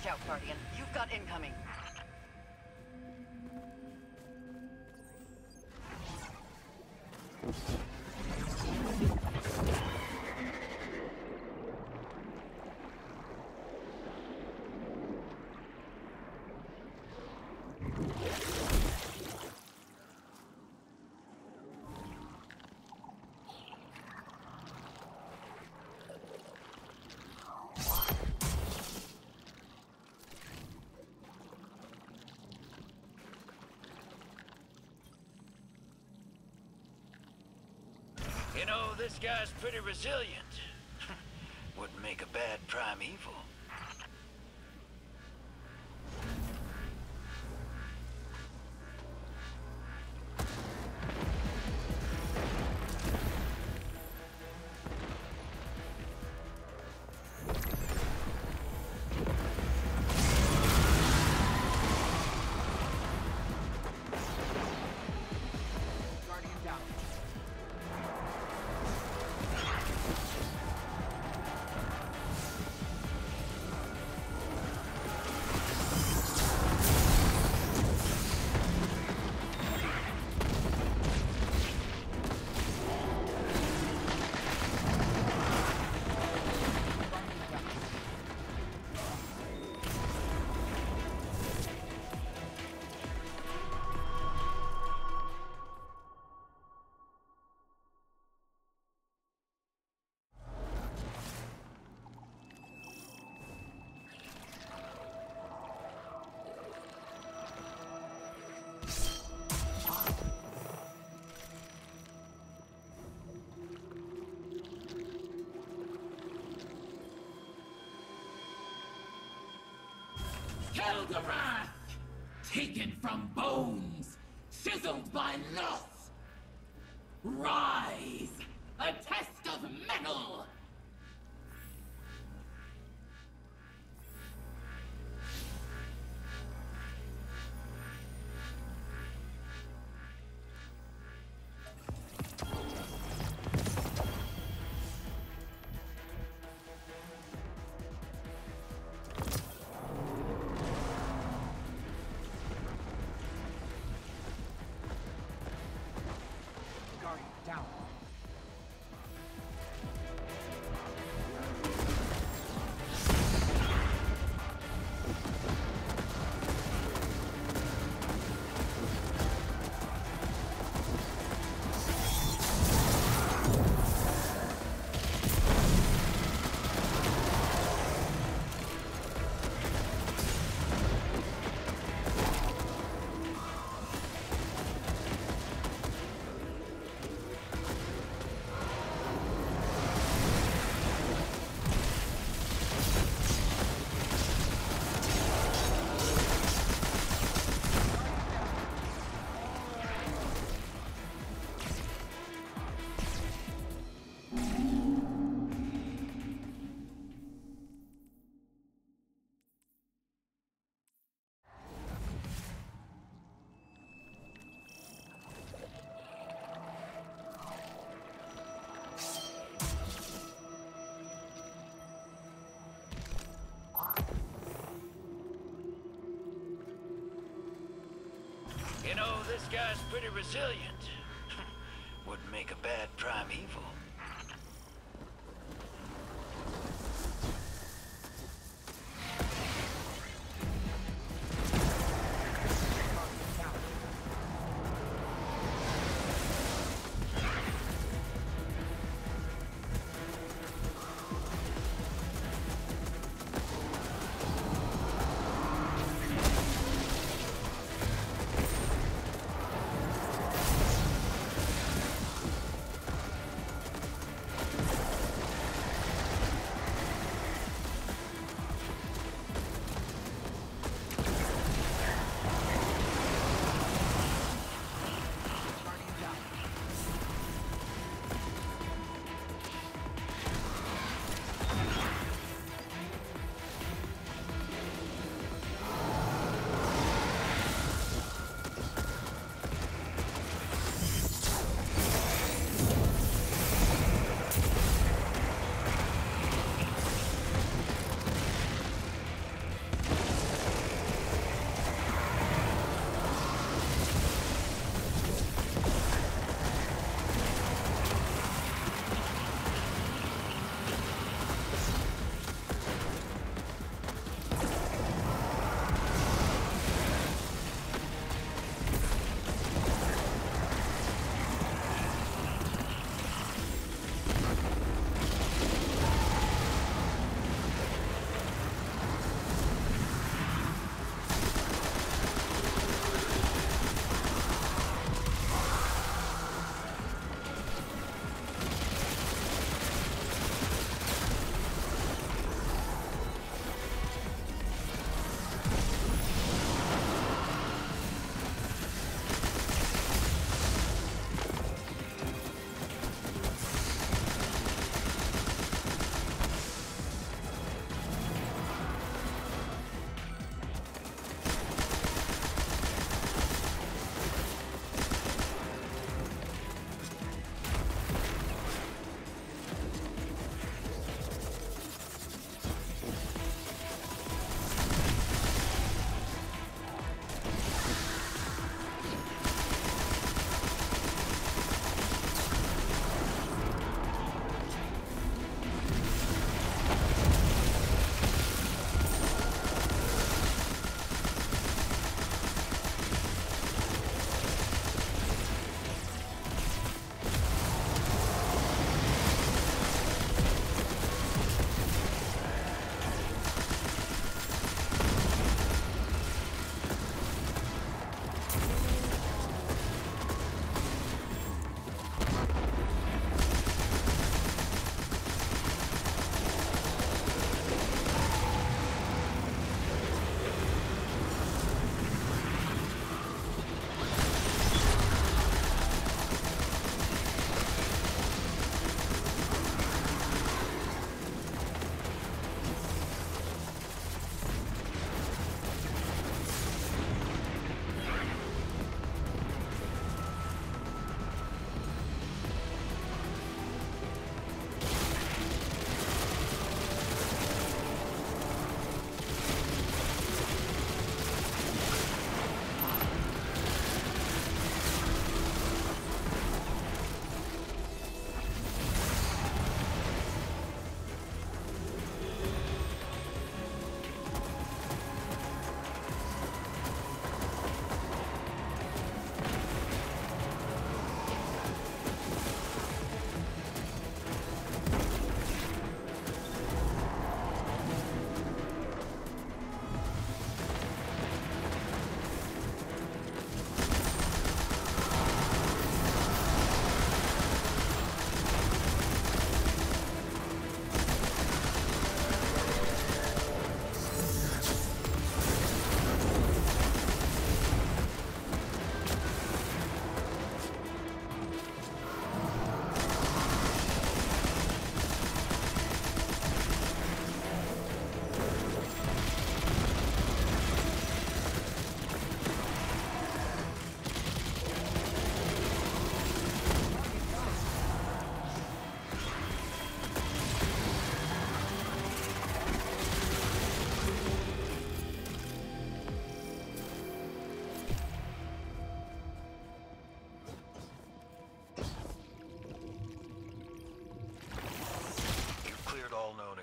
Watch out, Guardian. You've got incoming. You know, this guy's pretty resilient. Wouldn't make a bad primeval. Eldorath! Taken from bones, chiseled by loss! Rise! A test of metal! You know, this guy's pretty resilient. Wouldn't make a bad primeval.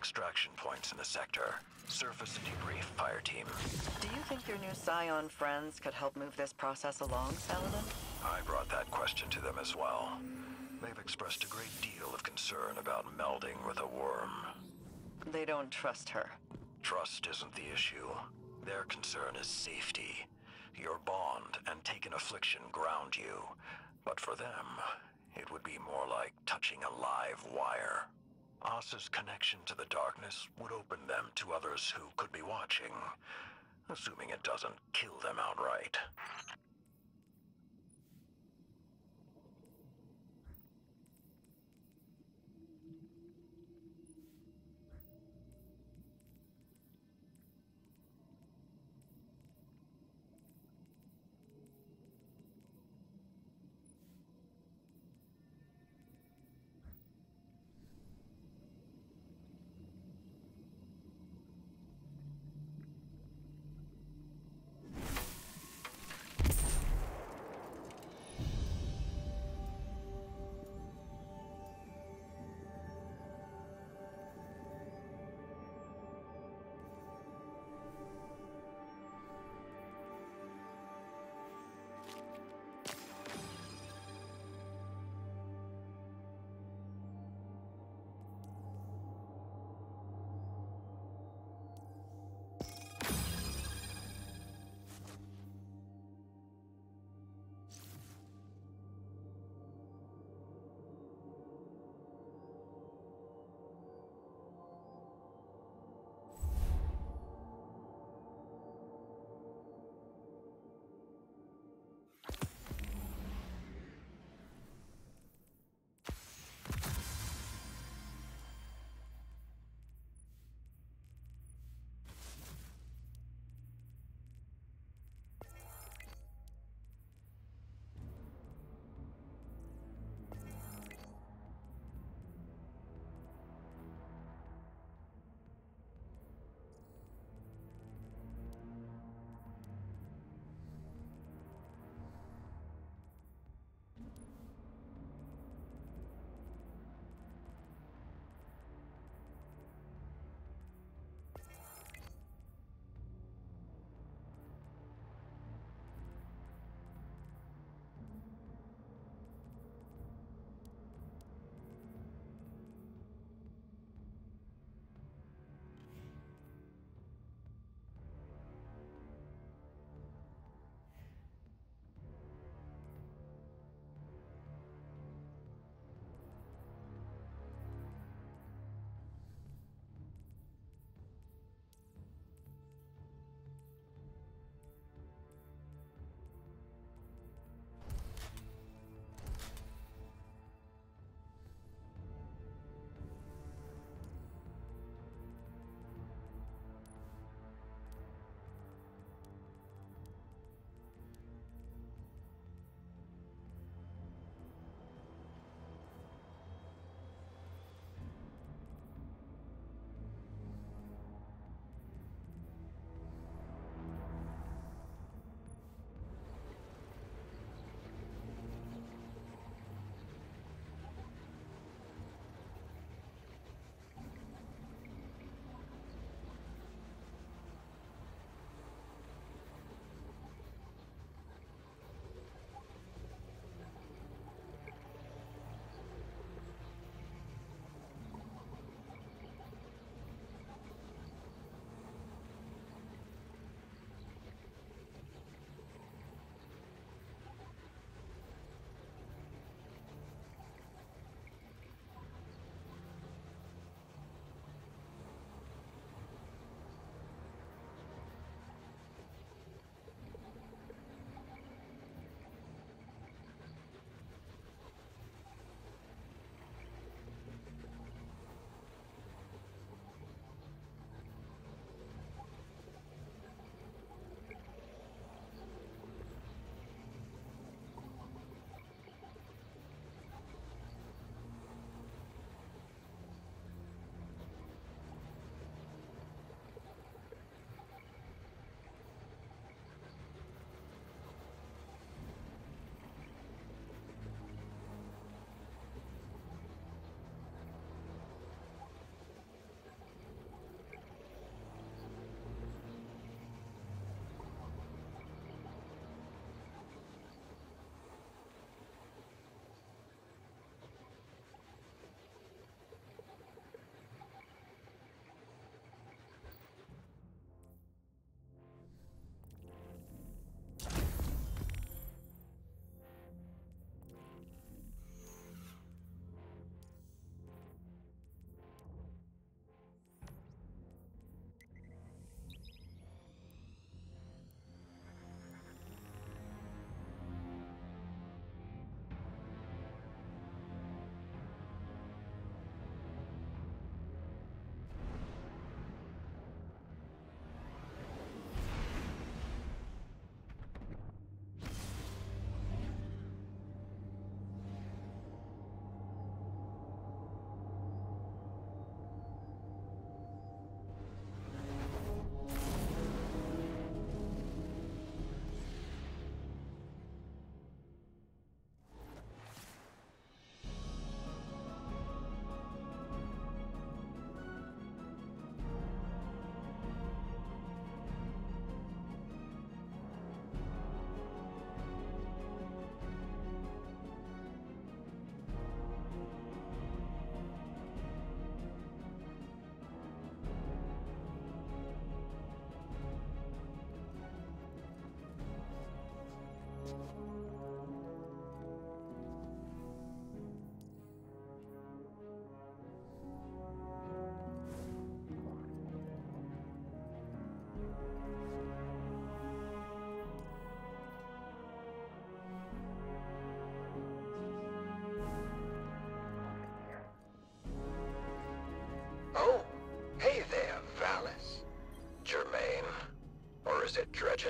extraction points in the sector. Surface and debrief, fire team. Do you think your new Scion friends could help move this process along, Saladin? I brought that question to them as well. They've expressed a great deal of concern about melding with a worm. They don't trust her. Trust isn't the issue. Their concern is safety. Your bond and taken affliction ground you. But for them, it would be more like touching a live wire. Asa's connection to the darkness would open them to others who could be watching, assuming it doesn't kill them outright.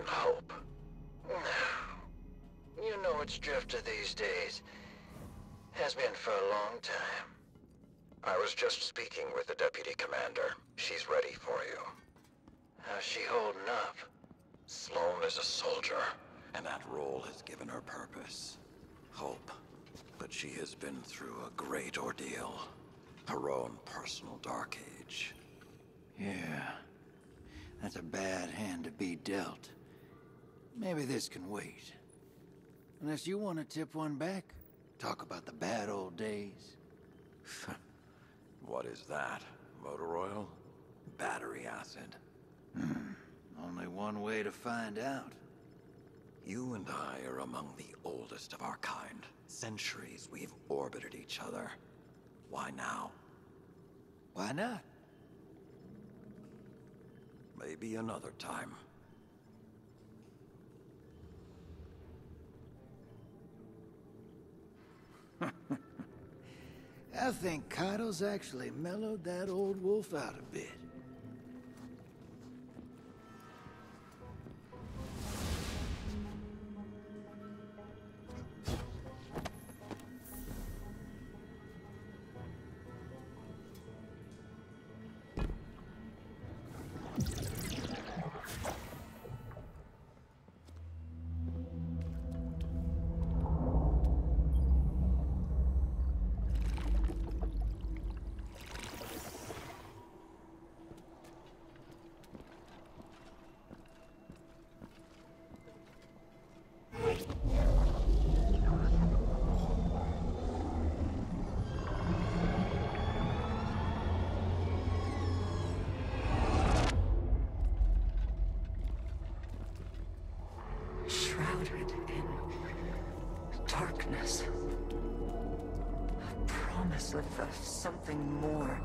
hope. You know it's Drifter these days. Has been for a long time. I was just speaking with the deputy commander. She's ready for you. How's she holding up? Sloane is a soldier, and that role has given her purpose. Hope. But she has been through a great ordeal. Her own personal dark age. Yeah. That's a bad hand to be dealt. Maybe this can wait. Unless you want to tip one back. Talk about the bad old days. What is that? Motor oil? Battery acid? Hmm. Only one way to find out. You and I are among the oldest of our kind. Centuries we've orbited each other. Why now? Why not? Maybe another time. I think Kaido's actually mellowed that old wolf out a bit. Shrouded in darkness. A promise of, of something more.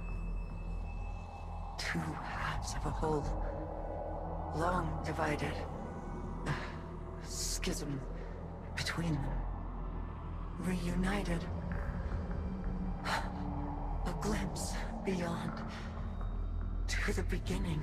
Two halves of a whole. Long divided. A schism between them. Reunited. A glimpse beyond. To the beginning.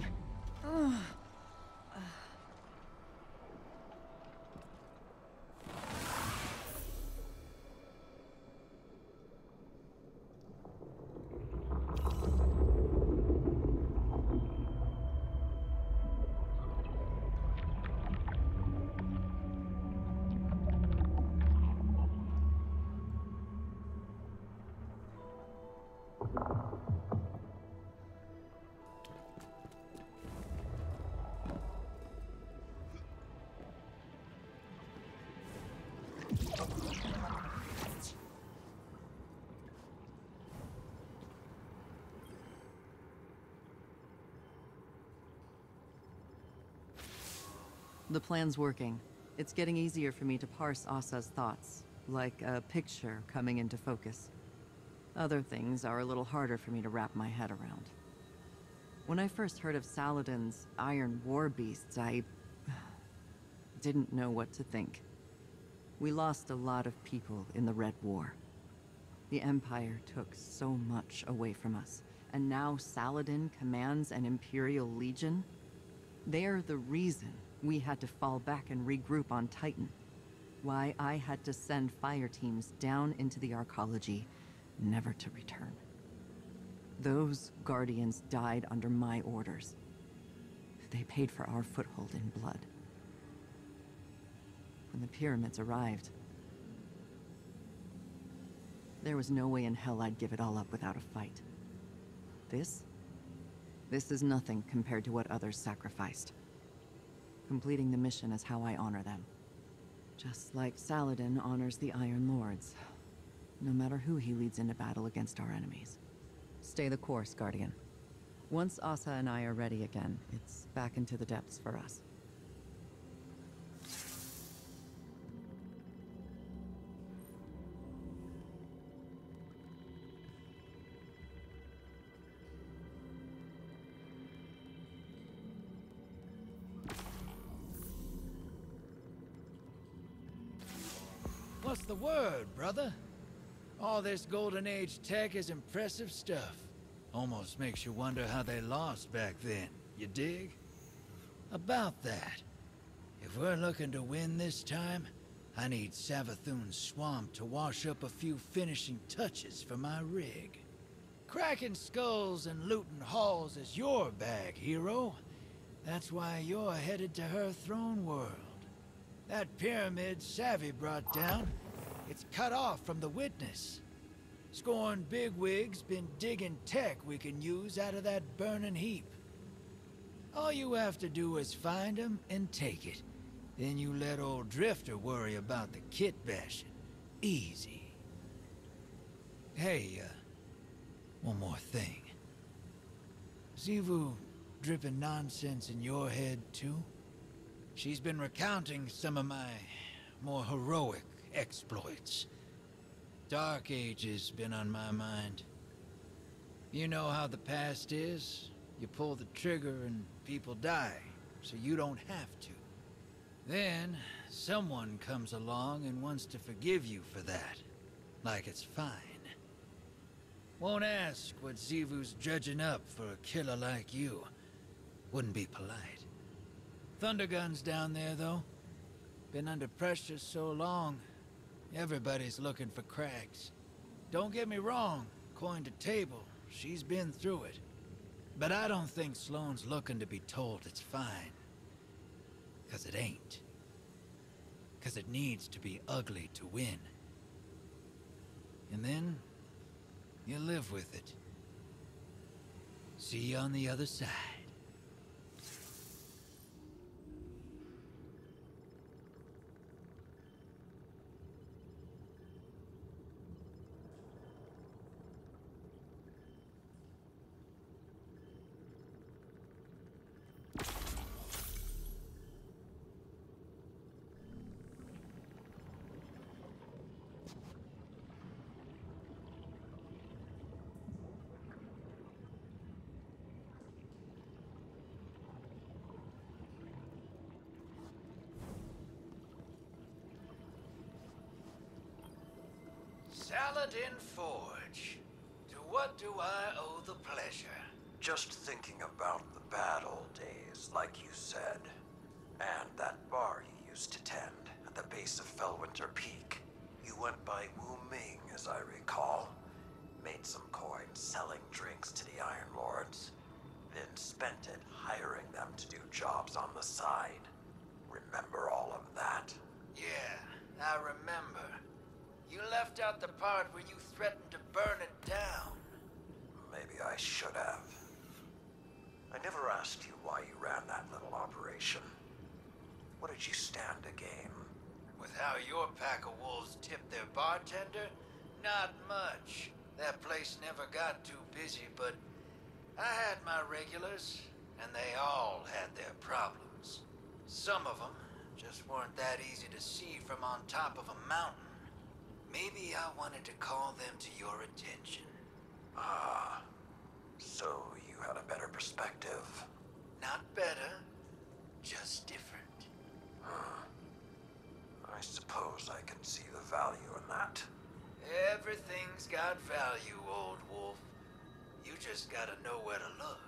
The plan's working. It's getting easier for me to parse Asa's thoughts, like a picture coming into focus. Other things are a little harder for me to wrap my head around. When I first heard of Saladin's Iron War Beasts, I didn't know what to think. We lost a lot of people in the Red War. The Empire took so much away from us, and now Saladin commands an Imperial Legion? They're the reason we had to fall back and regroup on Titan. Why I had to send fire teams down into the arcology, never to return. Those Guardians died under my orders. They paid for our foothold in blood. When the pyramids arrived, there was no way in hell I'd give it all up without a fight. This? This is nothing compared to what others sacrificed. Completing the mission is how I honor them. Just like Saladin honors the Iron Lords. No matter who he leads into battle against our enemies. Stay the course, Guardian. Once Asa and I are ready again, it's back into the depths for us. What's the word, brother? All this Golden Age tech is impressive stuff. Almost makes you wonder how they lost back then. You dig? About that, If we're looking to win this time, I need Savathun's swamp to wash up a few finishing touches for my rig. Cracking skulls and looting halls is your bag, hero. That's why you're headed to her throne world. That pyramid Savvy brought down, it's cut off from the witness. Scorn bigwig's been digging tech we can use out of that burning heap. All you have to do is find him and take it. Then you let old Drifter worry about the kit bashing. Easy. Hey, uh, one more thing. Zivu dripping nonsense in your head, too? She's been recounting some of my more heroic exploits. Dark Age's been on my mind. You know how the past is. You pull the trigger and people die, so you don't have to. Then, someone comes along and wants to forgive you for that. Like it's fine. Won't ask what Zivu's dredging up for a killer like you. Wouldn't be polite. Thundergun's down there, though. Been under pressure so long, everybody's looking for cracks. Don't get me wrong, coin to table, she's been through it. But I don't think Sloane's looking to be told it's fine. 'Cause it ain't. 'Cause it needs to be ugly to win. And then, you live with it. See you on the other side. Saladin Forge. To what do I owe the pleasure? Just thinking about the bad old days, like you said. And that bar you used to tend at the base of Fellwinter Peak. You went by Wu Ming, as I recall. Made some coin selling drinks to the Iron Lords. Then spent it hiring them to do jobs on the side. Remember all of that? Yeah, I remember. You left out the part where you threatened to burn it down. Maybe I should have. I never asked you why you ran that little operation. What did you stand to gain? With how your pack of wolves tipped their bartender? Not much. That place never got too busy, but I had my regulars, and they all had their problems. Some of them just weren't that easy to see from on top of a mountain. Maybe I wanted to call them to your attention. Ah, so you had a better perspective. Not better, just different. Huh. I suppose I can see the value in that. Everything's got value, old wolf. You just gotta know where to look.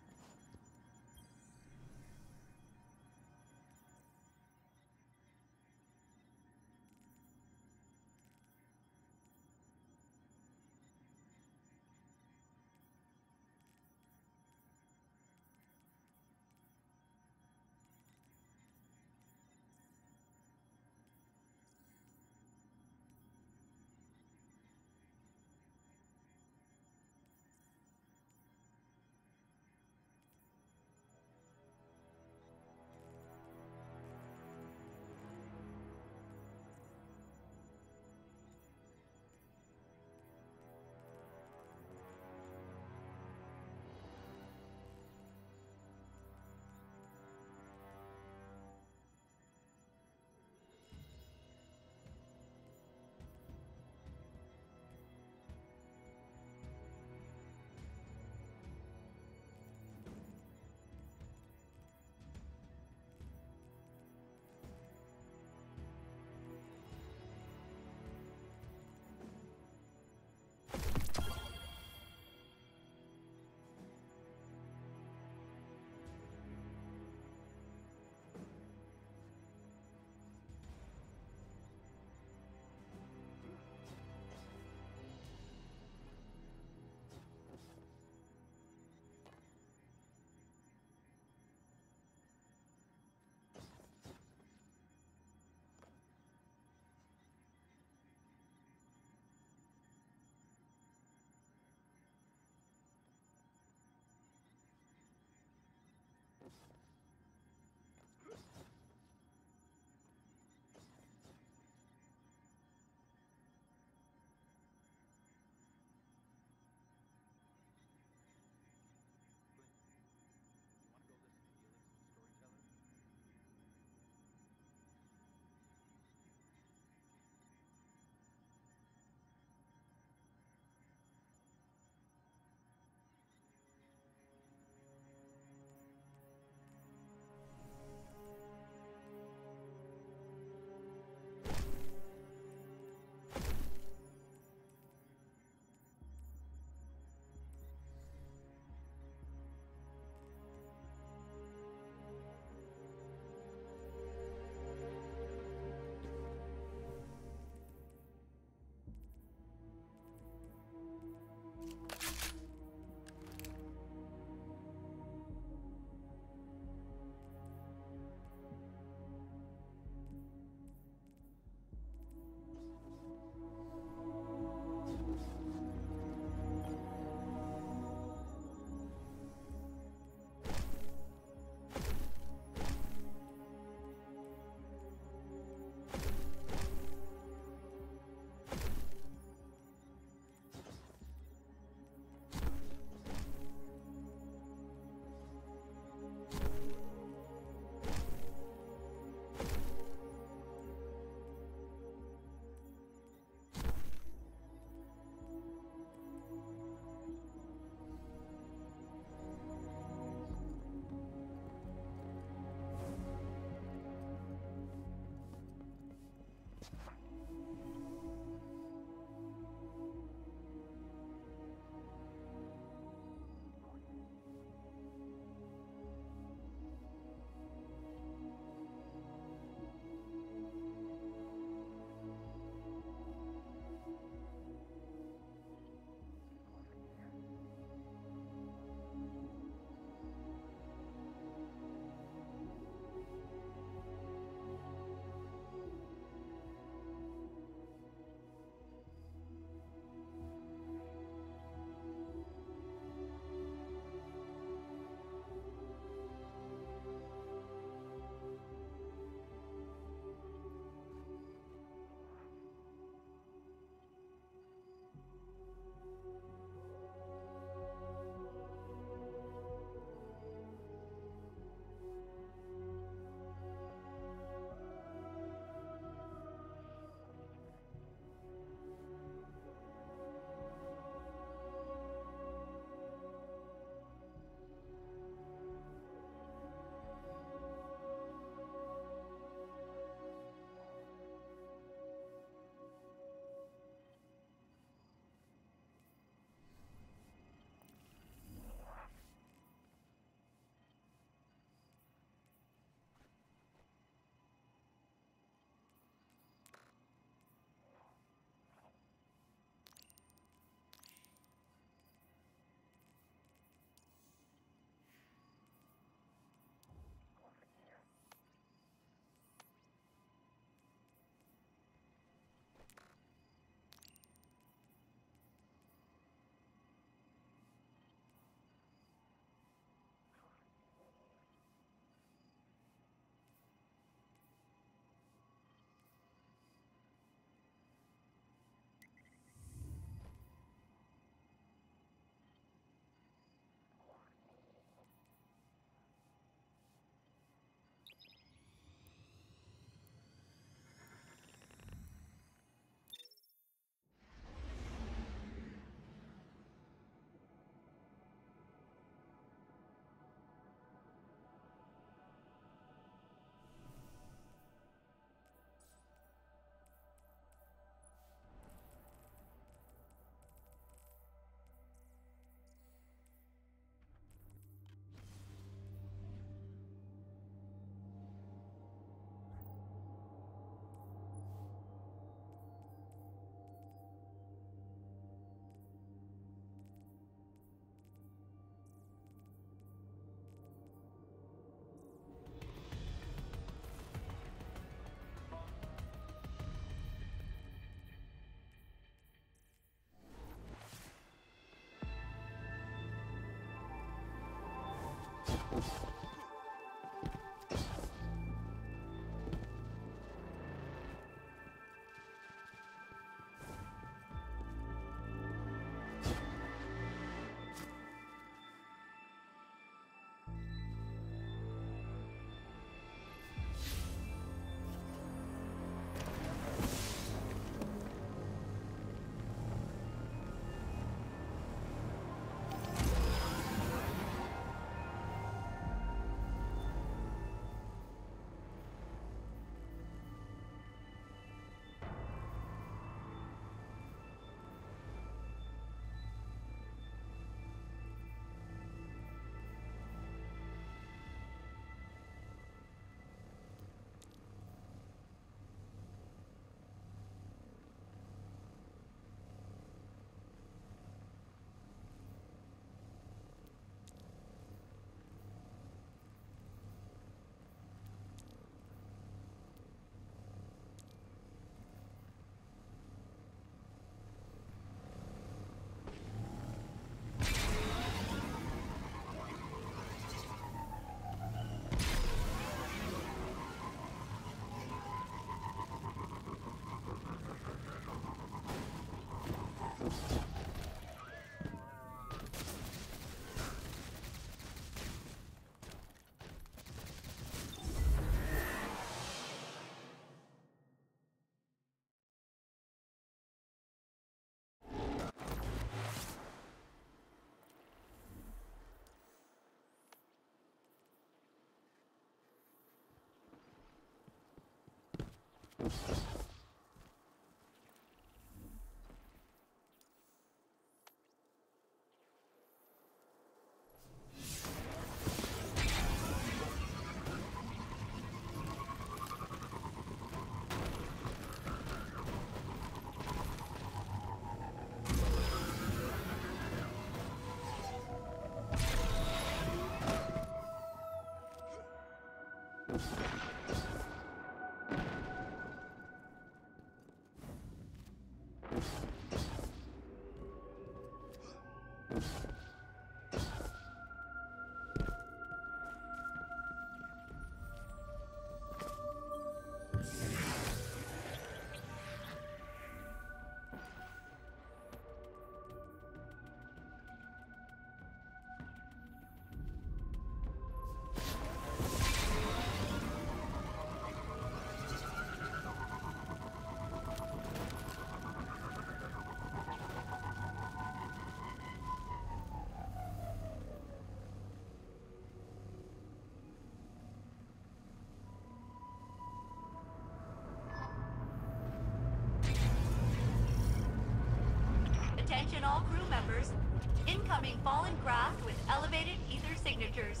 Attention all crew members. Incoming fallen craft with elevated ether signatures.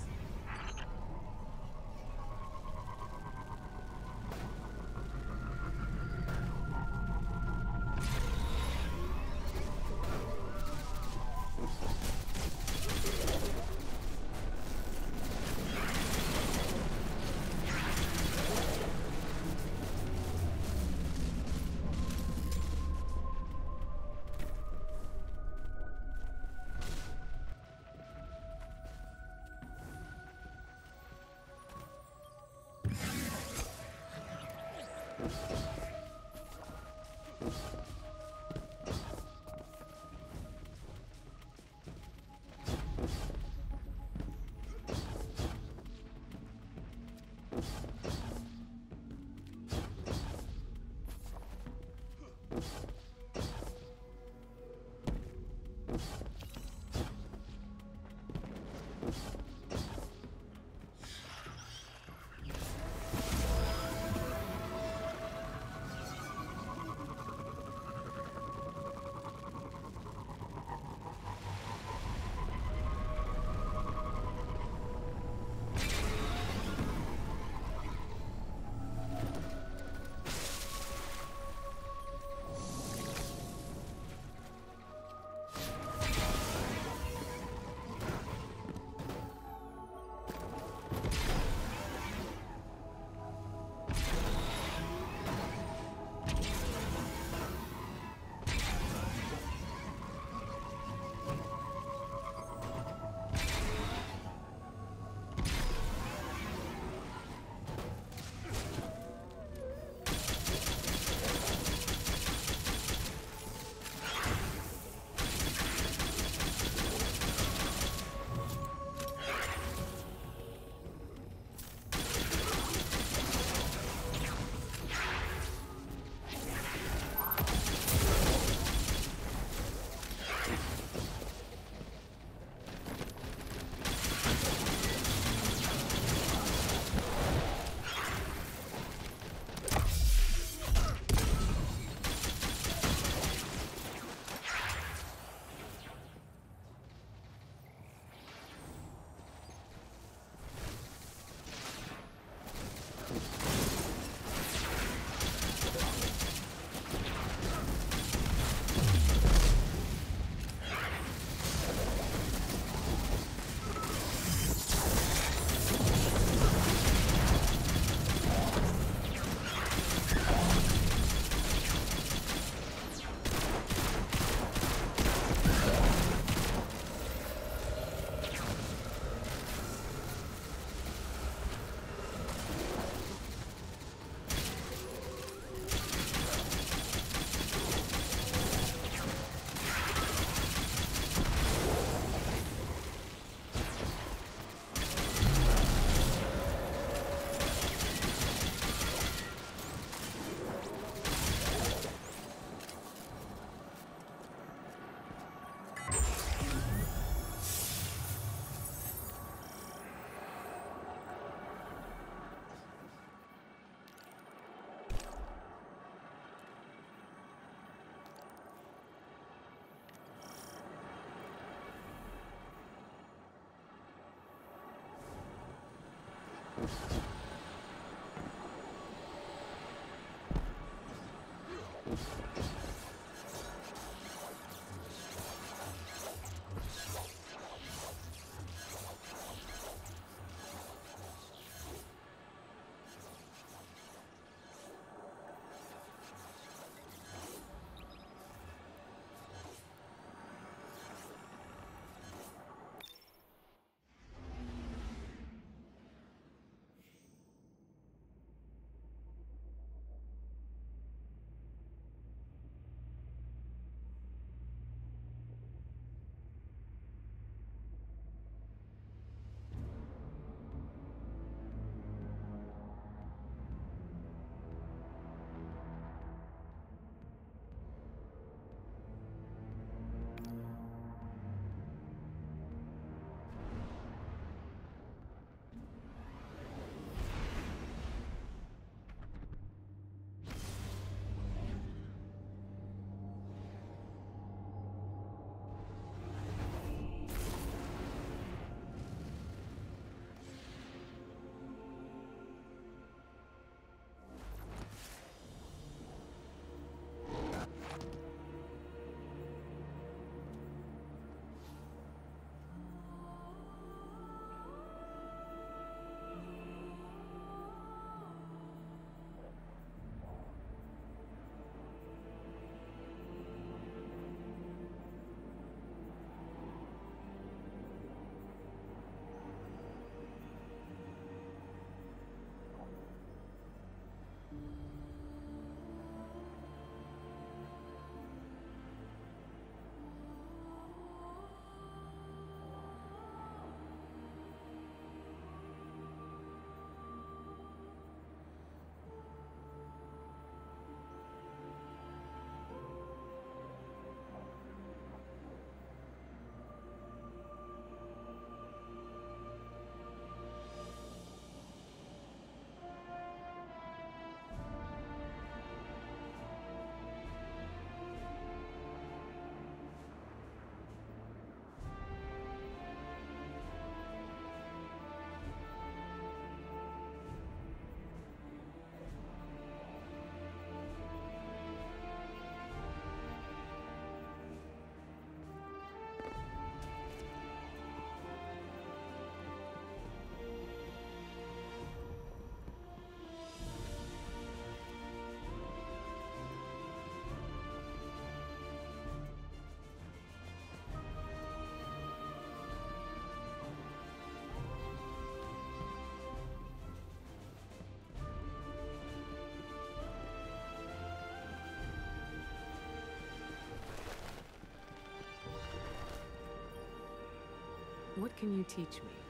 What can you teach me?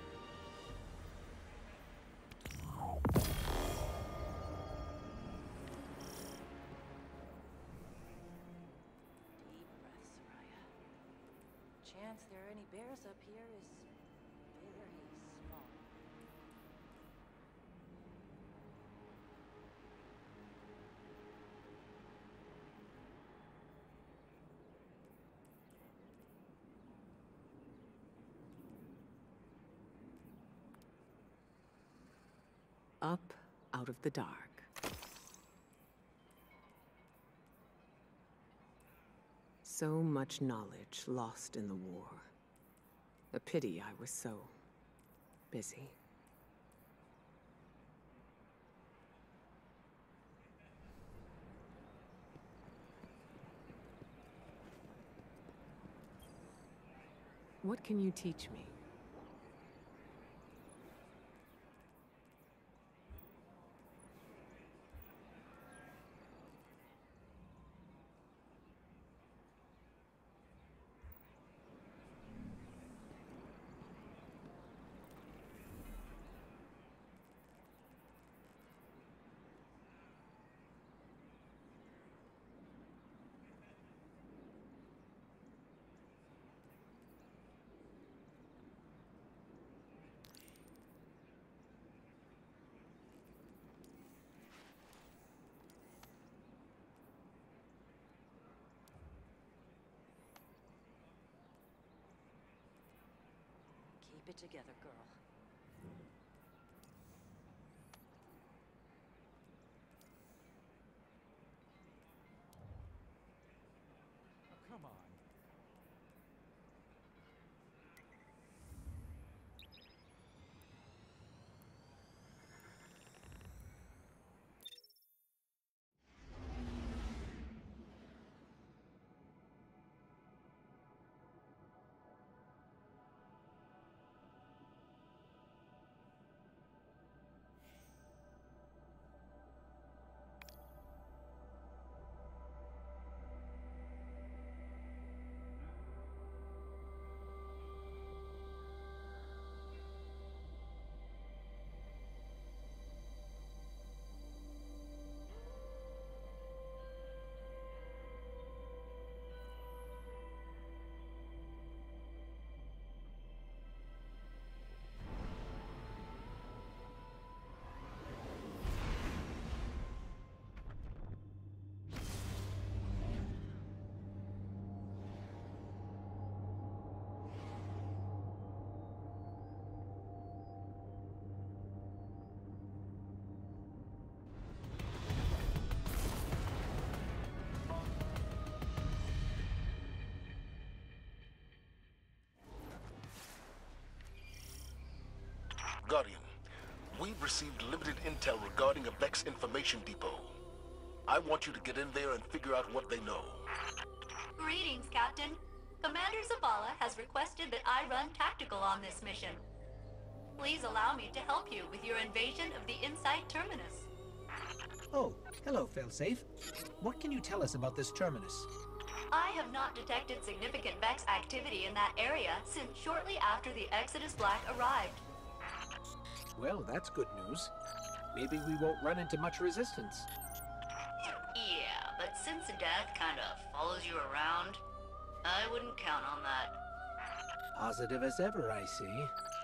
Deep breath, Soraya. Chance there are any bears up here is very small. Up out of the dark. So much knowledge lost in the war. A pity I was so busy. What can you teach me? Keep it together, girl. Guardian, we've received limited intel regarding a Vex information depot. I want you to get in there and figure out what they know. Greetings, Captain. Commander Zavala has requested that I run tactical on this mission. Please allow me to help you with your invasion of the Inside Terminus. Oh, hello, Failsafe. What can you tell us about this terminus? I have not detected significant Vex activity in that area since shortly after the Exodus Black arrived. Well, that's good news. Maybe we won't run into much resistance. Yeah, but since death kind of follows you around, I wouldn't count on that. Positive as ever, I see.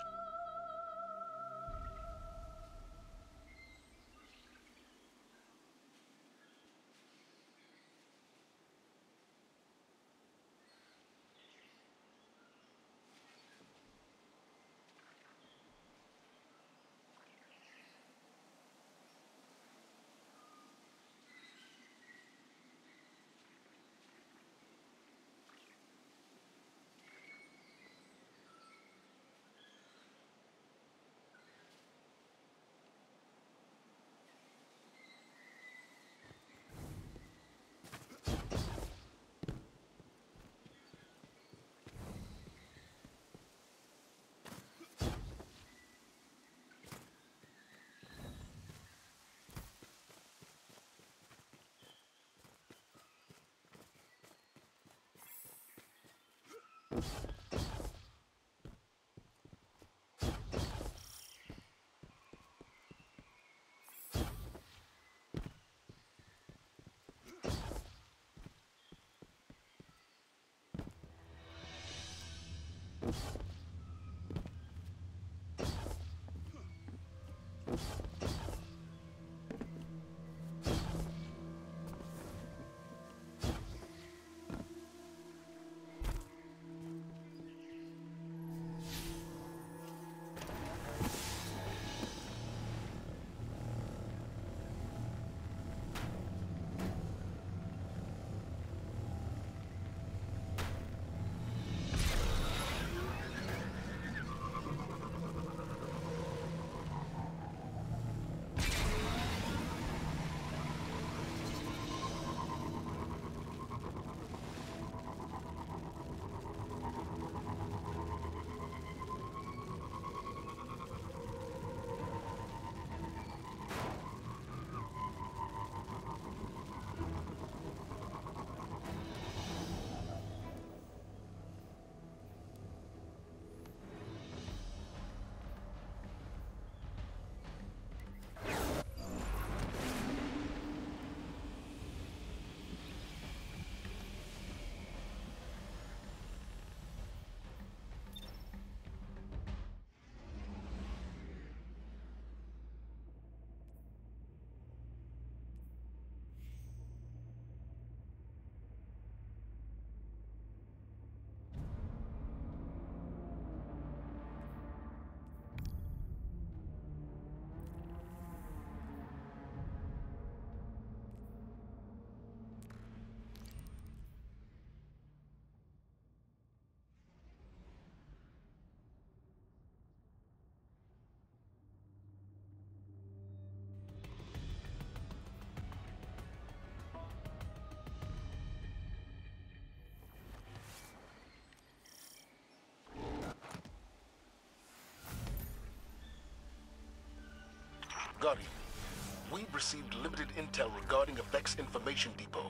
Guardian, we've received limited intel regarding a Vex information depot.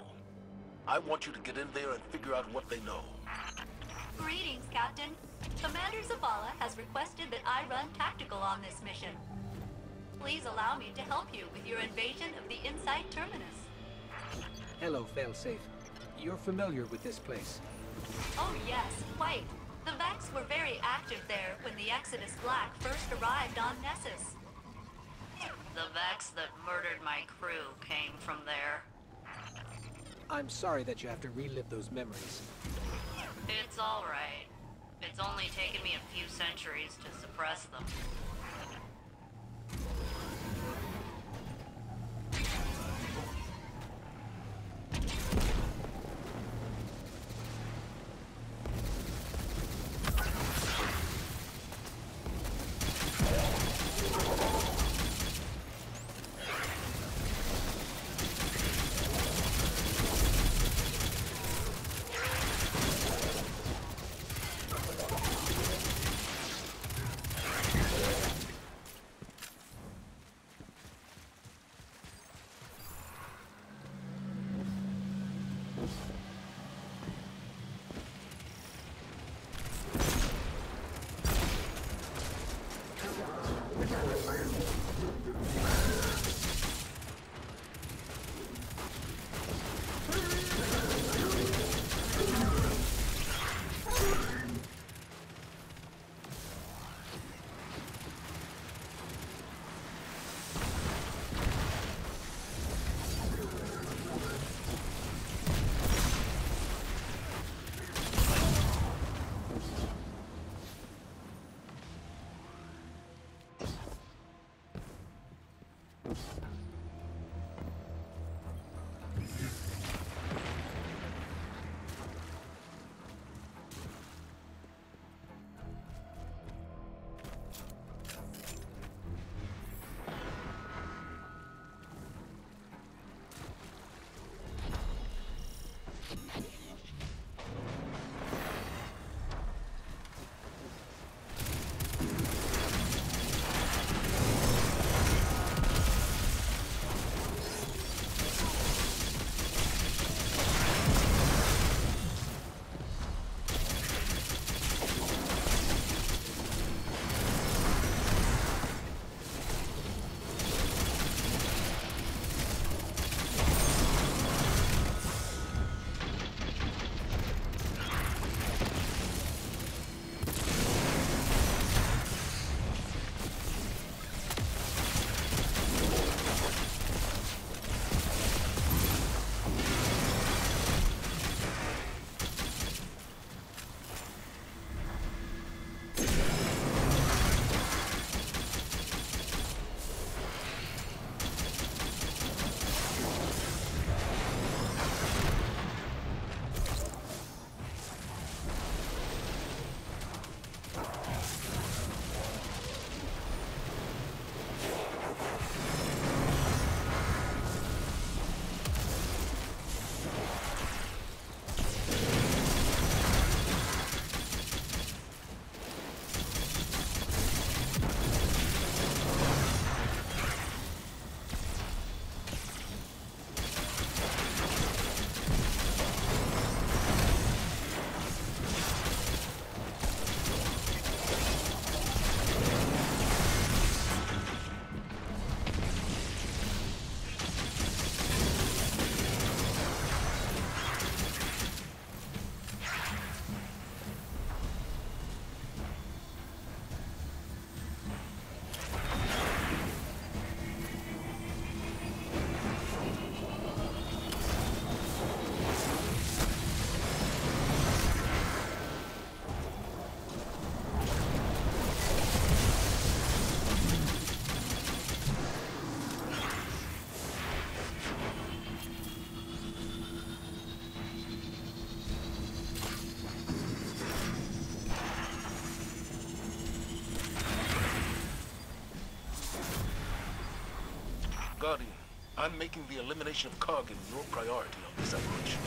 I want you to get in there and figure out what they know. Greetings, Captain. Commander Zavala has requested that I run tactical on this mission. Please allow me to help you with your invasion of the Inside Terminus. Hello, Failsafe. You're familiar with this place. Oh yes, quite. The Vex were very active there when the Exodus Black first arrived on Nessus. The Vex that murdered my crew came from there. I'm sorry that you have to relive those memories. It's all right. It's only taken me a few centuries to suppress them. Guardian, I'm making the elimination of Kargan your priority on this operation.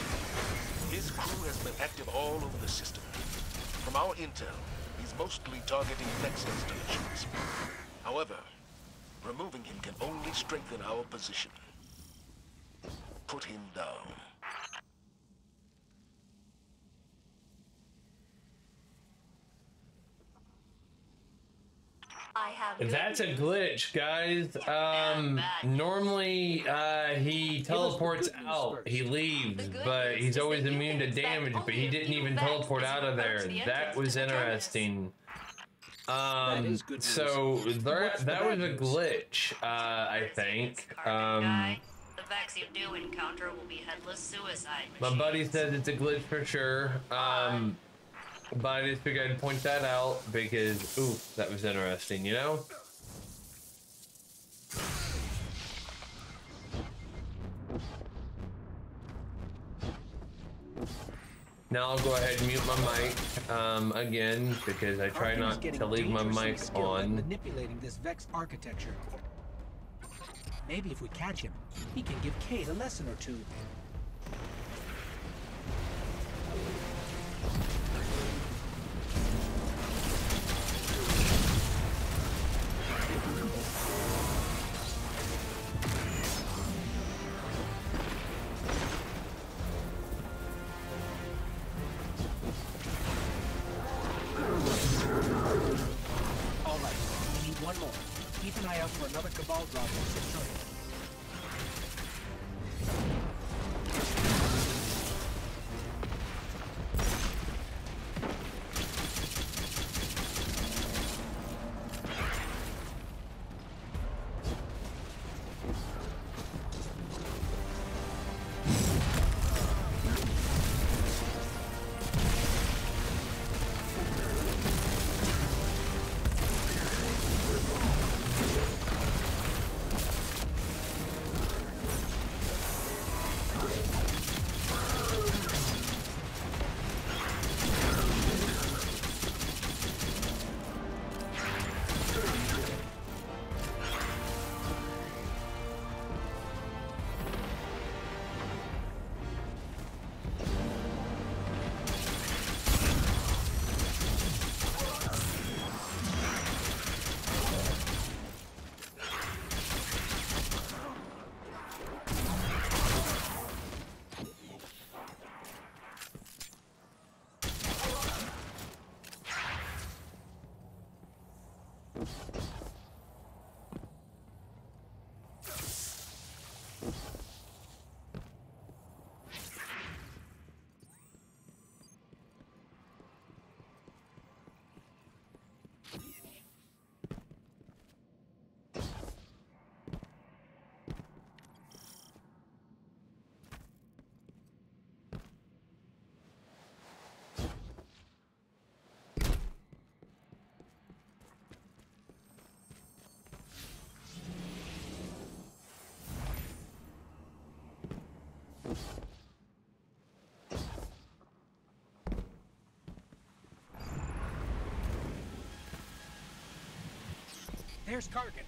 His crew has been active all over the system. From our intel, he's mostly targeting Vex installations. However, removing him can only strengthen our position. Put him down. I have That's a glitch, guys. Um, normally, uh, he teleports out, he leaves, but he's always immune to damage, but he didn't even teleport out of there. That was interesting. Um, so there, that was a glitch, uh, I think. Um, The Vex you do encounter will be headless suicide my machines. buddy says it's a glitch for sure. Um, but I just figured I'd point that out because, ooh, that was interesting, you know? Now I'll go ahead and mute my mic um, again because I try not to leave my mic on. Manipulating this Vex architecture. Maybe if we catch him, he can give Kate a lesson or two. For another Cabal drop on Centurion. There's Kargan.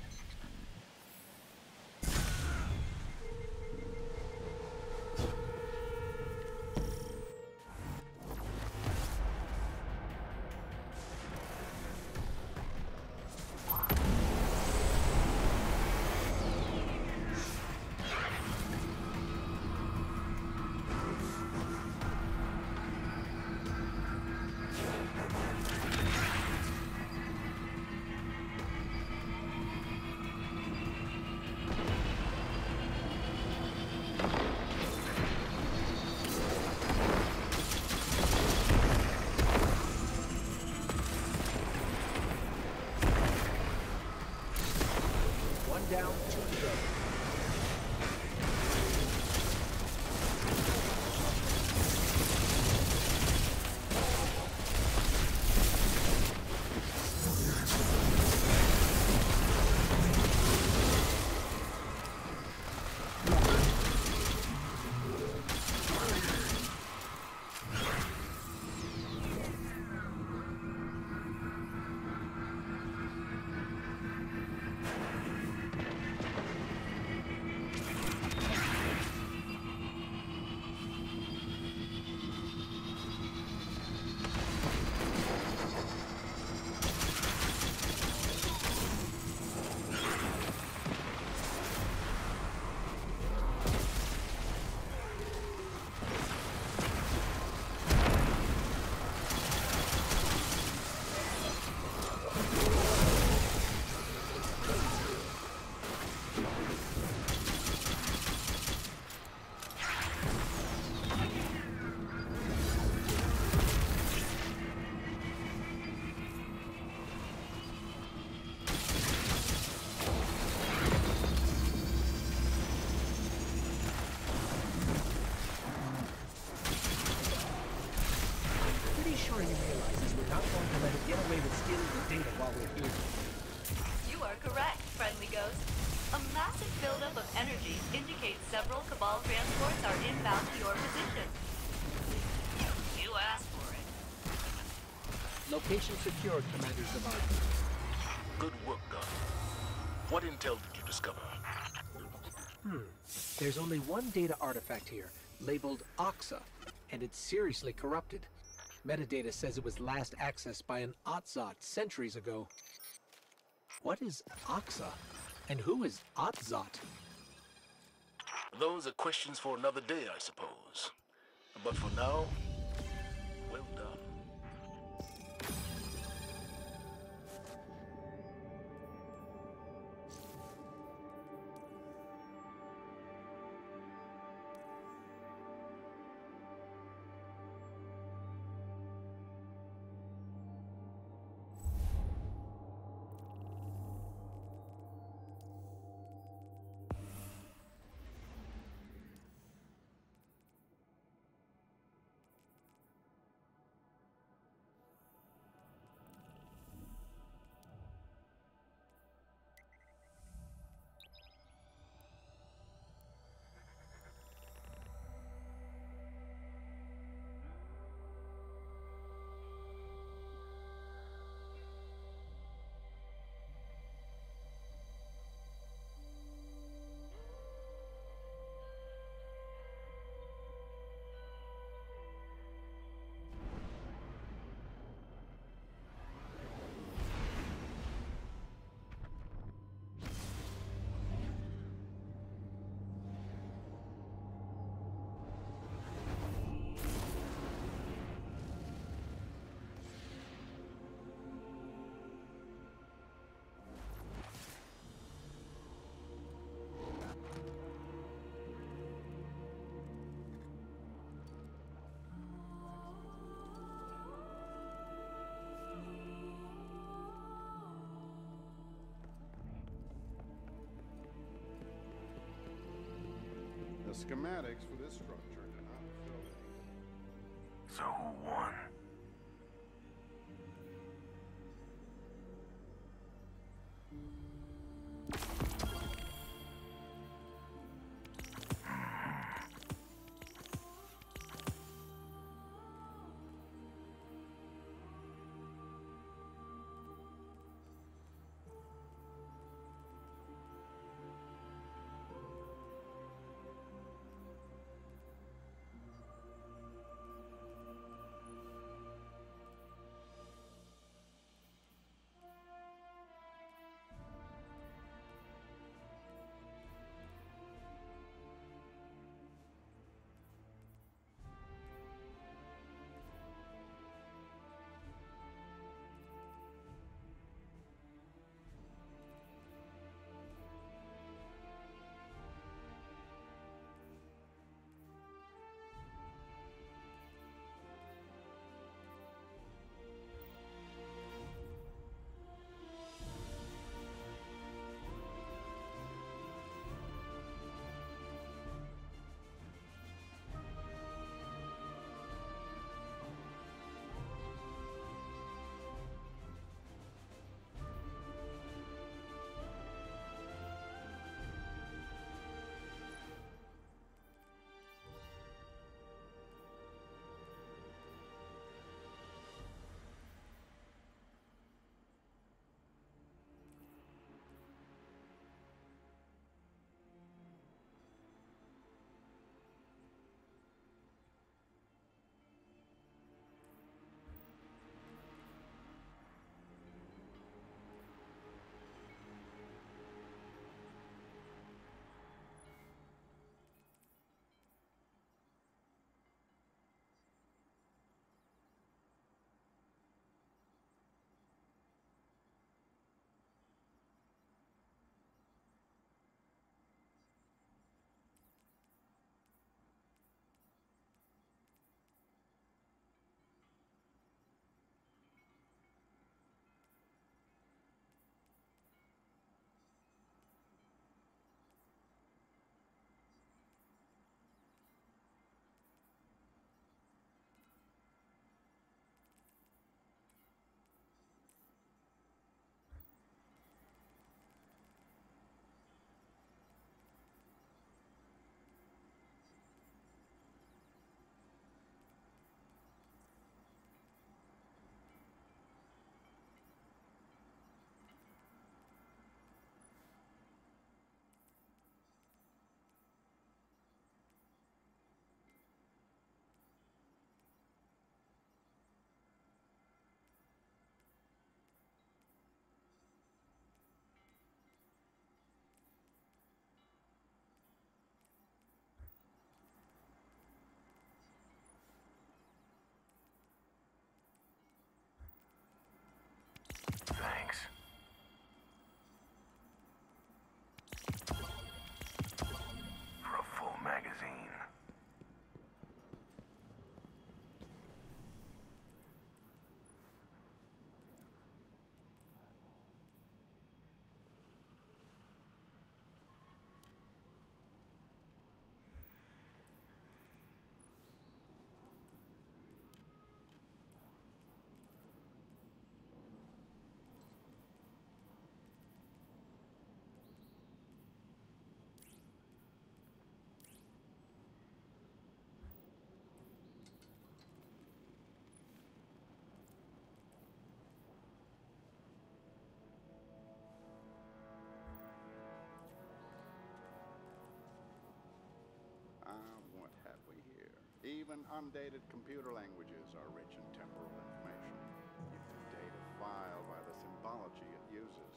Down, two to go. You are correct, friendly ghost. A massive buildup of energy indicates several Cabal transports are inbound to your position. You asked for it. Location secured, Commander Zavard. Good work, Gunn. What intel did you discover? Hmm. There's only one data artifact here, labeled Oxa, and it's seriously corrupted. Metadata says it was last accessed by an Otzot centuries ago. What is Oxa? And who is Otzot? Those are questions for another day, I suppose. But for now, well done. The schematics for this structure do not show any. So who won? Thanks. For a full magazine. Even undated computer languages are rich in temporal information. You can date a file by the symbology it uses.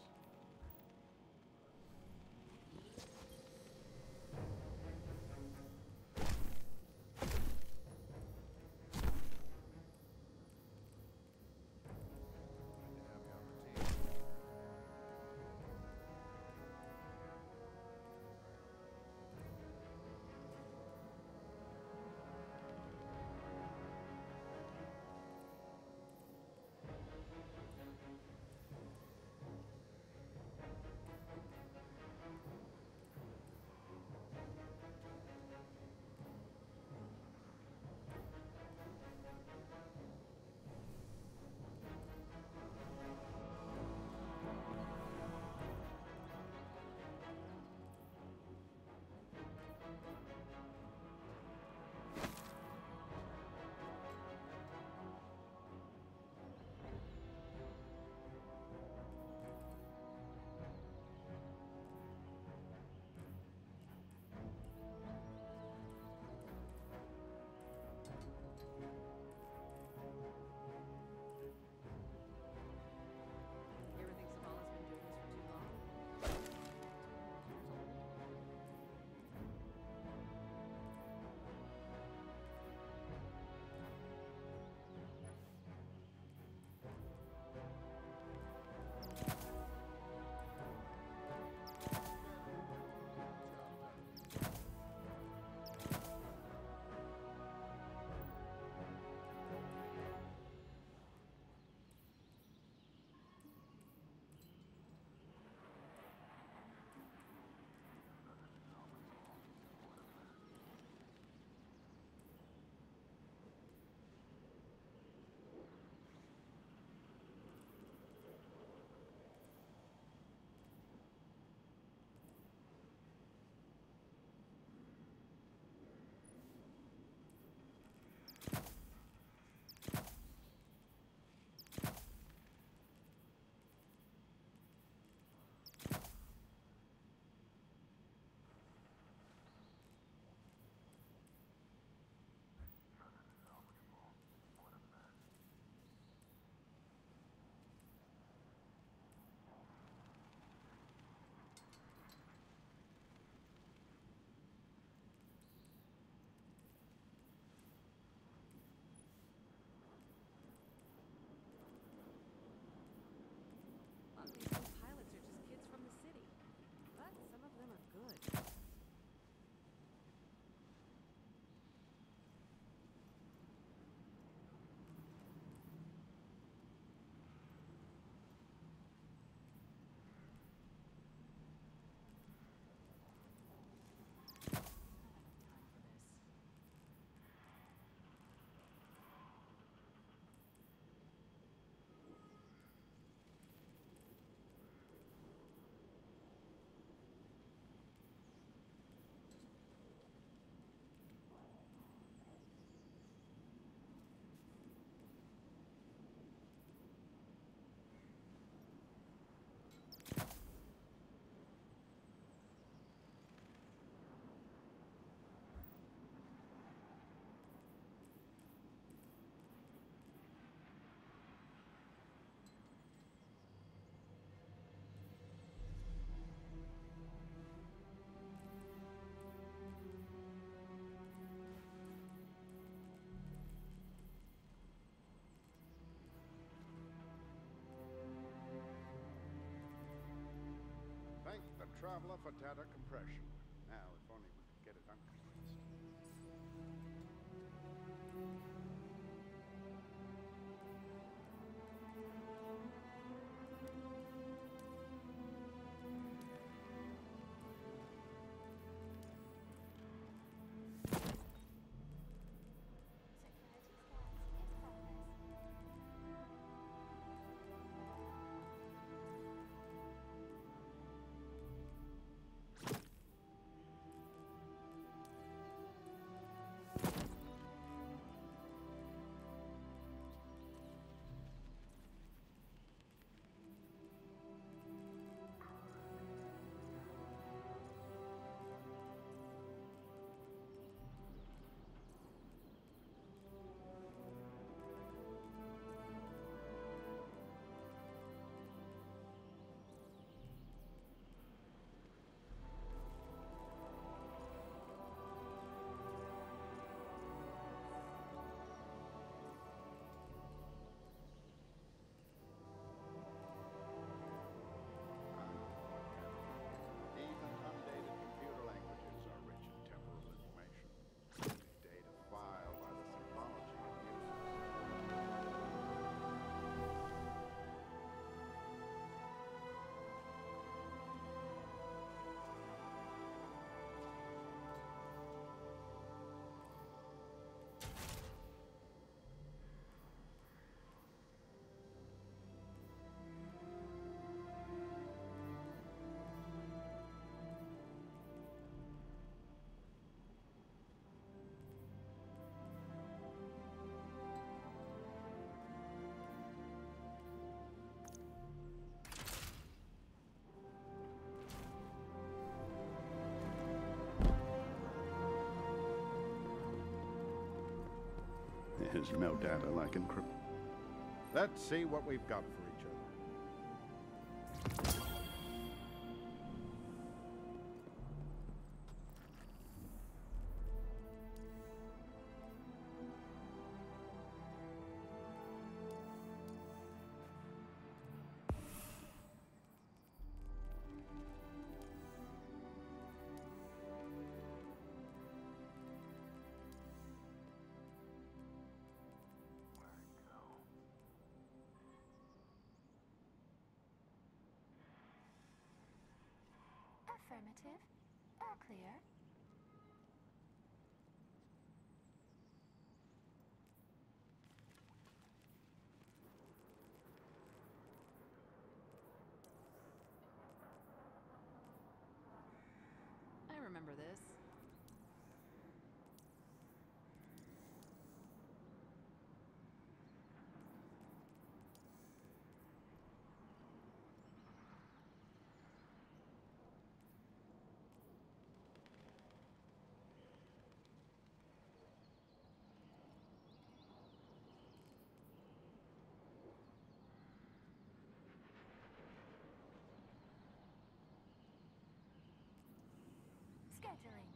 Traveler for data compression. Now, if only we could get it uncompressed. There's no data like encrypt. Let's see what we've got for each other. Affirmative. All clear. I remember this. Scheduling.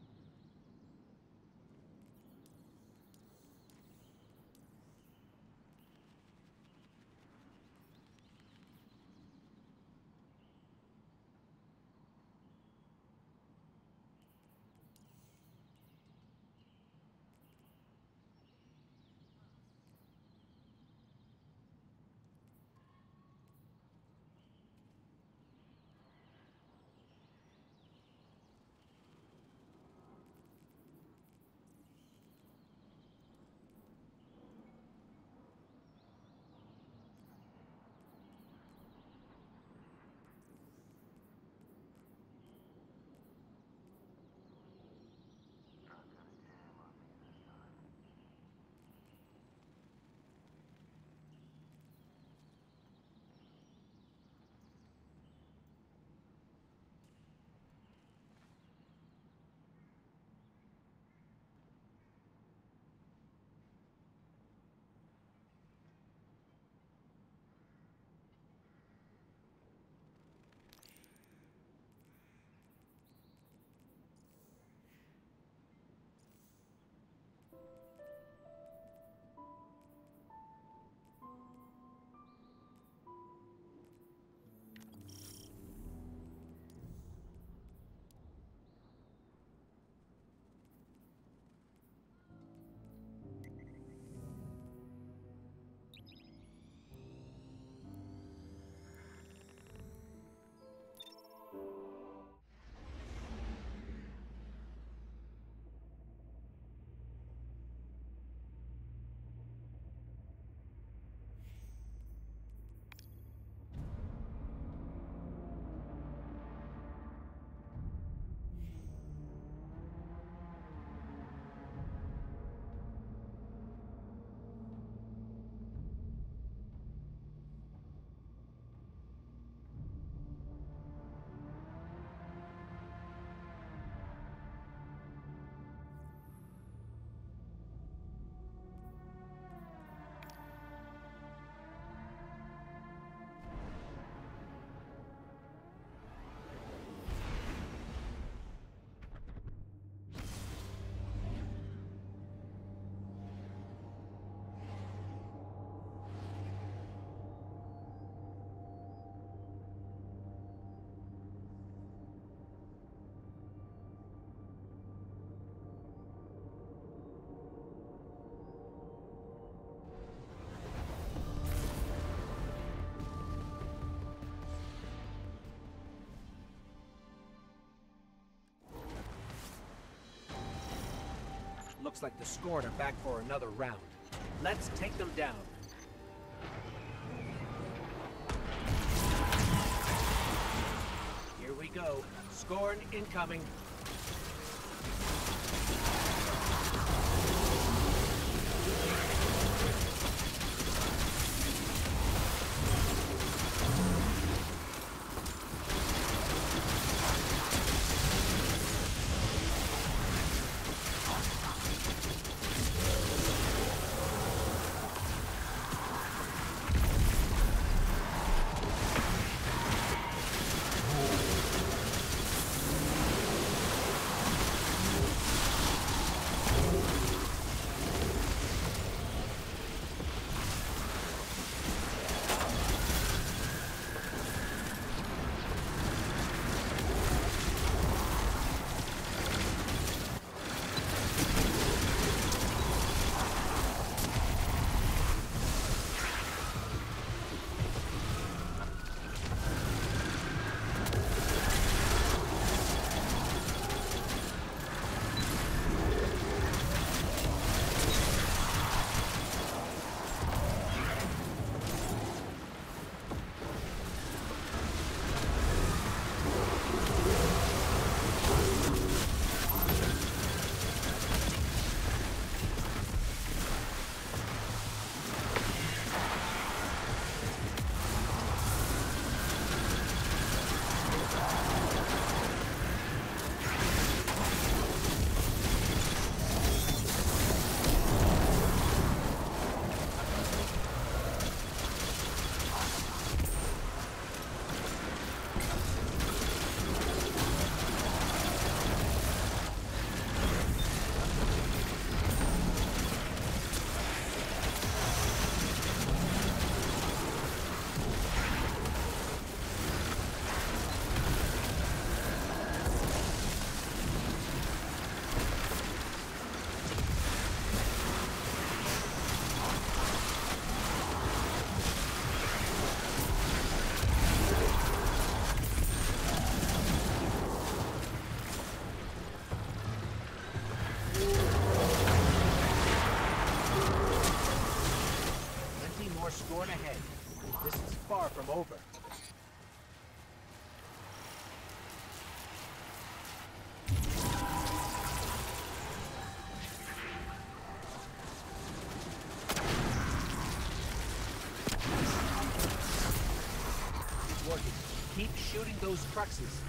Looks like the Scorn are back for another round. Let's take them down. Here we go. Scorn incoming. Scorn ahead. This is far from over. It's working. Keep shooting those cruxes.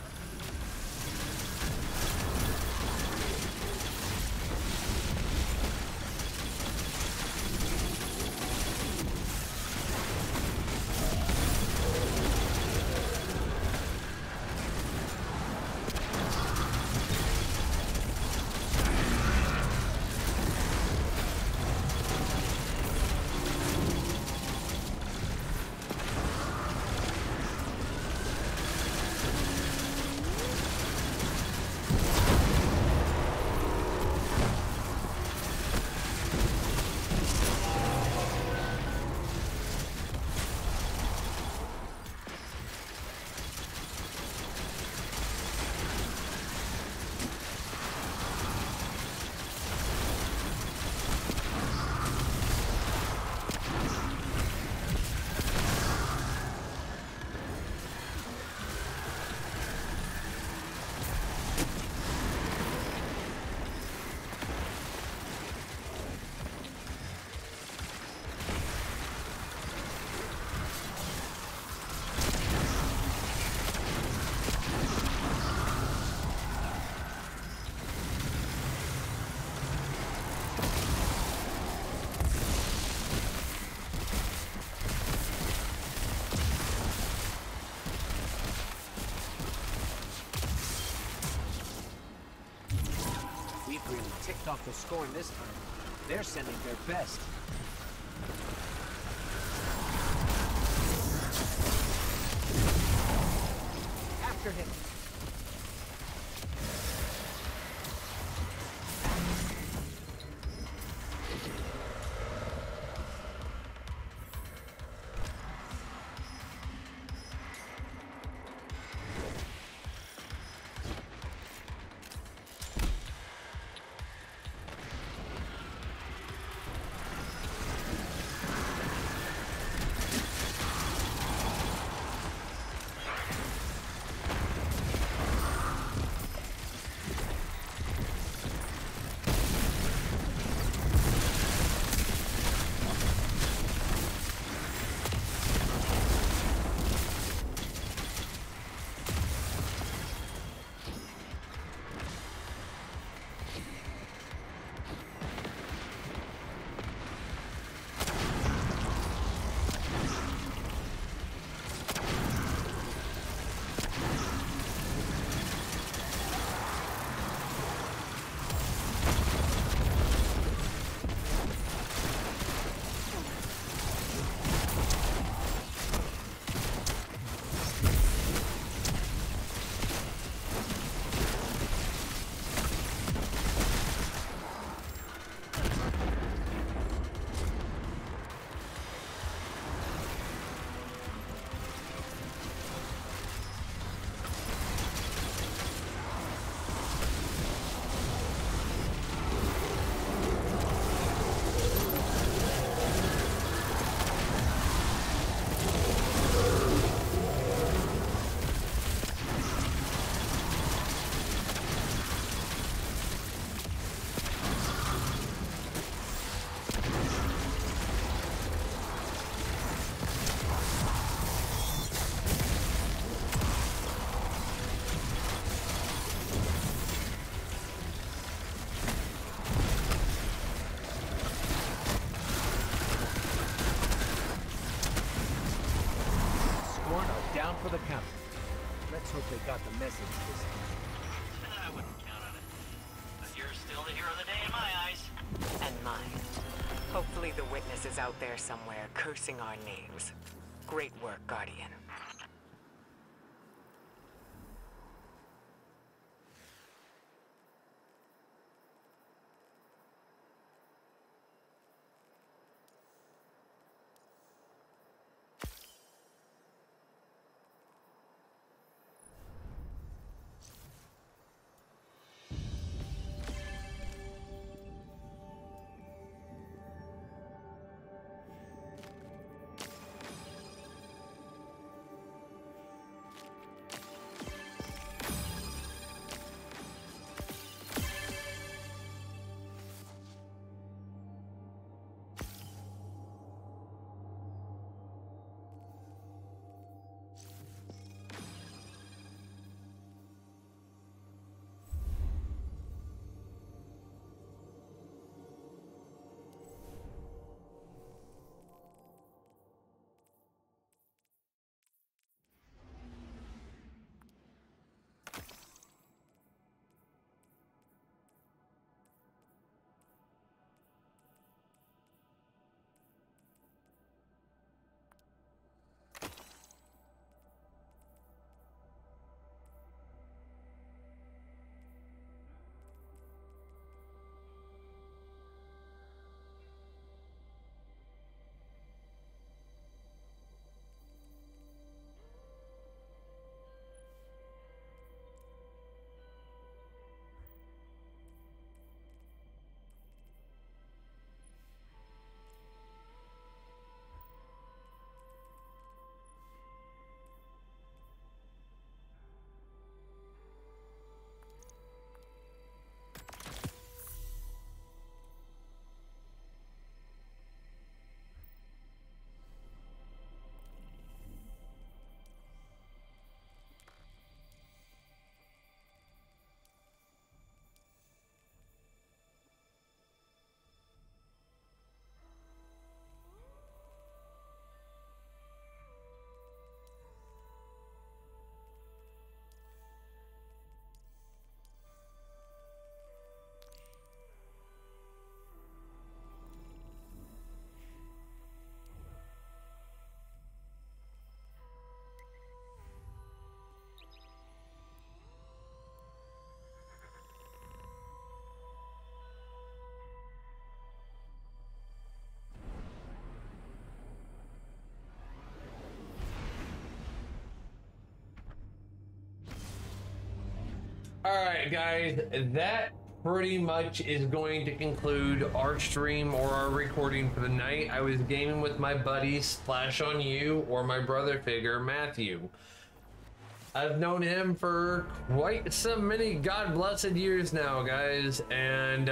Ticked off the Scorn this time. They're sending their best. After him. message this time. I wouldn't count on it. But you're still the hero of the day in my eyes. And mine. Hopefully the witness is out there somewhere cursing our names. Great work, Guardian. Alright guys, that pretty much is going to conclude our stream or our recording for the night. I was gaming with my buddy Splash on You, or my brother figure Matthew. I've known him for quite some many god blessed years now, guys, and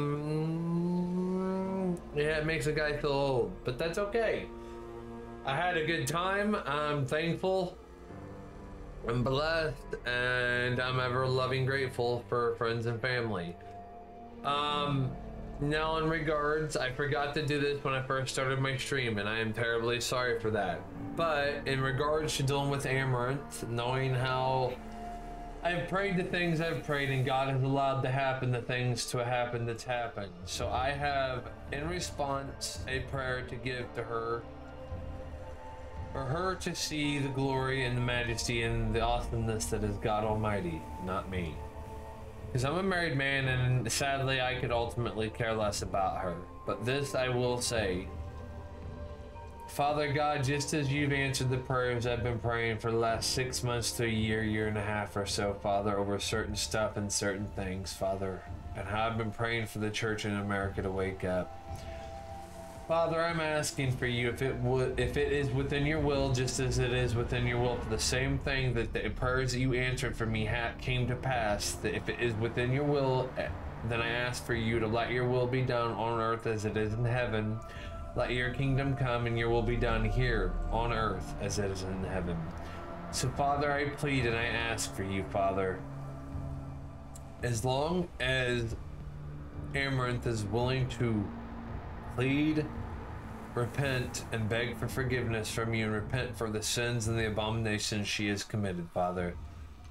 um yeah, it makes a guy feel old, but that's okay. I had a good time. I'm thankful, I'm blessed, and I'm ever loving grateful for friends and family. Um, now in regards, I forgot to do this when I first started my stream, and I am terribly sorry for that. But in regards to dealing with Amaranth, knowing how I've prayed the things I've prayed, and God has allowed to happen the things to happen that's happened. So I have, in response, a prayer to give to her. For her to see the glory and the majesty and the awesomeness that is God Almighty, not me. Because I'm a married man, and sadly I could ultimately care less about her. But this I will say. Father God, just as you've answered the prayers I've been praying for the last six months to a year, year and a half or so, Father, over certain stuff and certain things, Father, and how I've been praying for the church in America to wake up. Father, I'm asking for you, if it would, if it is within your will, just as it is within your will, for the same thing that the prayers that you answered for me ha came to pass, that if it is within your will, then I ask for you to let your will be done on earth as it is in heaven. Let your kingdom come and your will be done here on earth as it is in heaven. So Father, I plead and I ask for you, Father, as long as Amaranth is willing to plead, repent, and beg for forgiveness from you, and repent for the sins and the abominations she has committed, Father,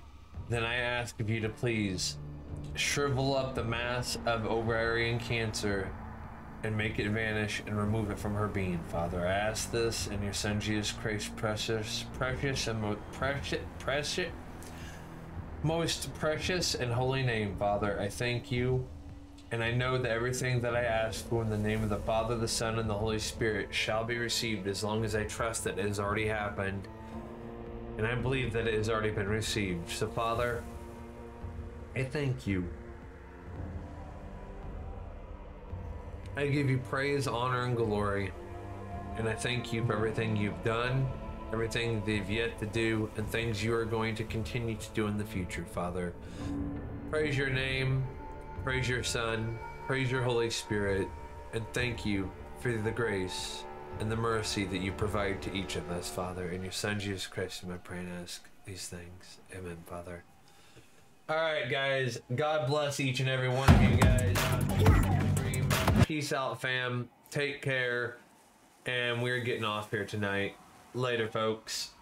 then I ask of you to please shrivel up the mass of ovarian cancer and make it vanish and remove it from her being, Father. I ask this in your Son Jesus Christ's precious, precious, and most precious, precious, most precious and holy name, Father. I thank you, and I know that everything that I ask for in the name of the Father, the Son, and the Holy Spirit shall be received, as long as I trust that it has already happened, and I believe that it has already been received. So, Father, I thank you. I give you praise, honor, and glory, and I thank you for everything you've done, everything they've yet to do, and things you are going to continue to do in the future, Father. Praise your name, praise your Son, praise your Holy Spirit, and thank you for the grace and the mercy that you provide to each of us, Father. In your Son, Jesus Christ, I pray and ask these things. Amen, Father. All right, guys. God bless each and every one of you guys. Peace out, fam. Take care. And we're getting off here tonight. Later, folks.